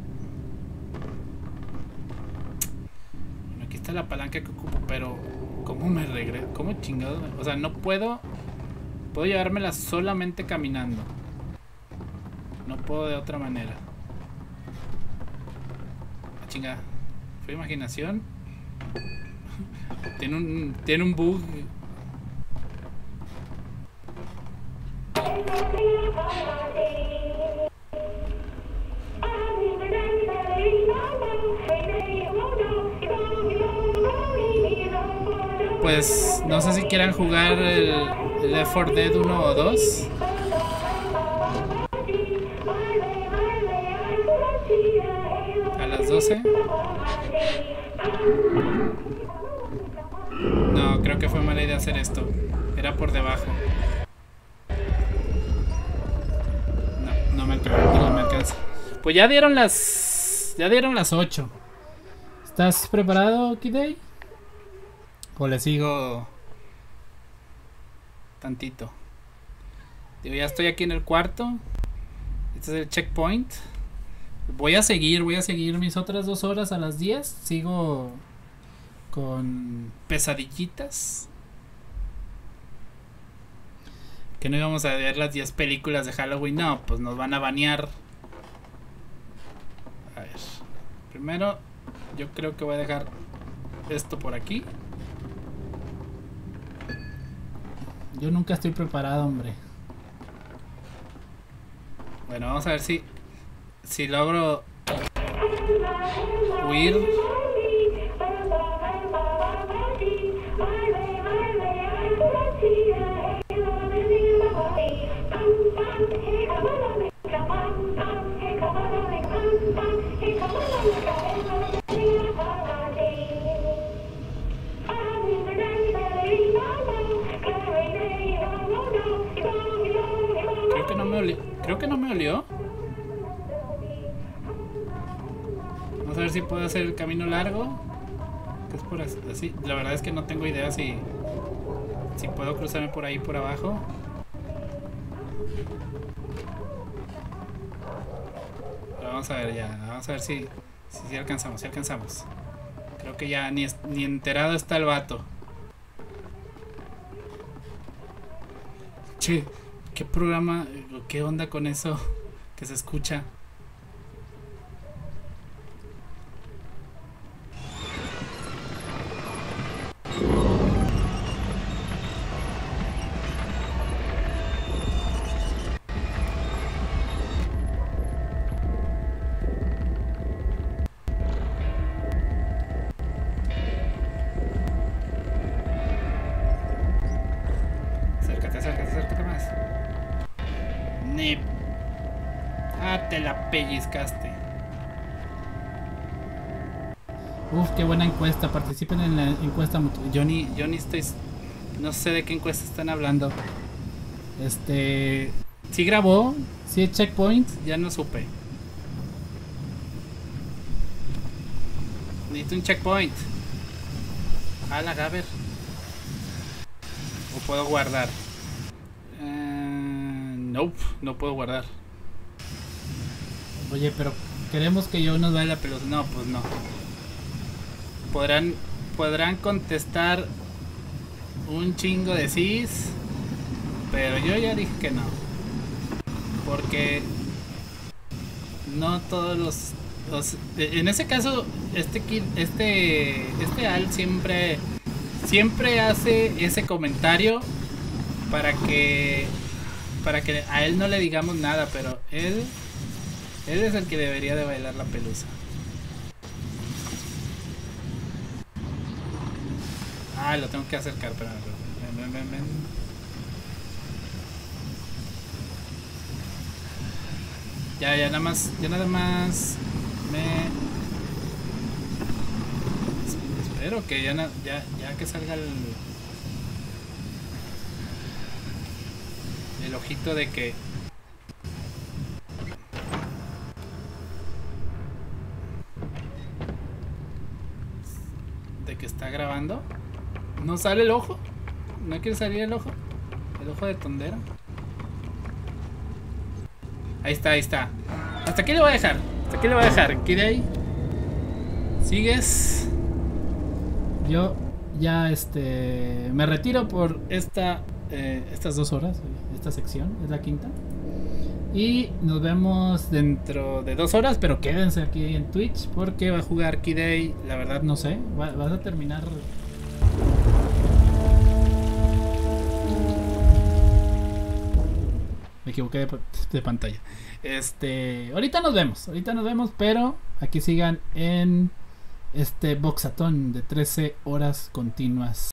Bueno, aquí está la palanca que ocupo, pero... ¿Cómo me regreso? ¿Cómo chingado? O sea, no puedo... Puedo llevármela solamente caminando. No puedo de otra manera. Ah, chinga. ¿Fue imaginación? Tiene un... Tiene un bug... Pues no sé si quieran jugar el, el Left four Dead uno o dos. A las doce. No, creo que fue mala idea hacer esto. Era por debajo. No, no me alcanza, no me alcanza. Pues ya dieron las... Ya dieron las ocho. ¿Estás preparado, Kidei? ¿O le sigo tantito? Digo, ya estoy aquí en el cuarto. Este es el checkpoint. Voy a seguir, voy a seguir mis otras dos horas a las diez. Sigo con pesadillitas. Que no íbamos a ver las diez películas de Halloween. No, pues nos van a banear. A ver. Primero, yo creo que voy a dejar esto por aquí. Yo nunca estoy preparado, hombre. Bueno, vamos a ver si si logro huir. Creo que no me olió. Creo que no me olió. Vamos a ver si puedo hacer el camino largo. Que es por así. La verdad es que no tengo idea si si puedo cruzarme por ahí por abajo. Pero vamos a ver ya. Vamos a ver si si, si alcanzamos, si alcanzamos. Creo que ya ni, ni enterado está el vato. Che, ¿qué programa? ¿Qué onda con eso que se escucha? Acércate, acércate, acércate más. Nip. Ah, te la pellizcaste. Uf, qué buena encuesta. Participen en la encuesta. Yo ni, yo ni estoy... No sé de qué encuesta están hablando. Este... ¿Sí grabó? ¿Sí hay checkpoint? Ya no supe. Necesito un checkpoint. Ah, la Gaber. ¿O puedo guardar? Uh, nope, no puedo guardar. Oye, pero queremos que yo nos vaya la pelota. No, pues no. Podrán, podrán contestar un chingo de sís, pero yo ya dije que no. Porque no todos los, los en ese caso este kid, este este Al siempre siempre hace ese comentario para que para que a él no le digamos nada, pero él él es el que debería de bailar la pelusa. Ah, lo tengo que acercar, pero ven, ven, ven, ven. Ya, ya nada más, ya nada más me espero que ya, ya, ya que salga el el ojito de que de que está grabando. ¿No sale el ojo? ¿No quiere salir el ojo? El ojo de tondera. Ahí está, ahí está. Hasta aquí le voy a dejar. Hasta aquí le voy a dejar. Kidei. ¿Sigues? Yo ya este me retiro por esta eh, estas dos horas. Esta sección es la quinta. Y nos vemos dentro de dos horas. Pero quédense aquí en Twitch porque va a jugar Kidei. La verdad no sé. Va, vas a terminar. Me equivoqué de, de pantalla. Este, ahorita nos vemos, ahorita nos vemos, pero aquí sigan en este boxatón de trece horas continuas.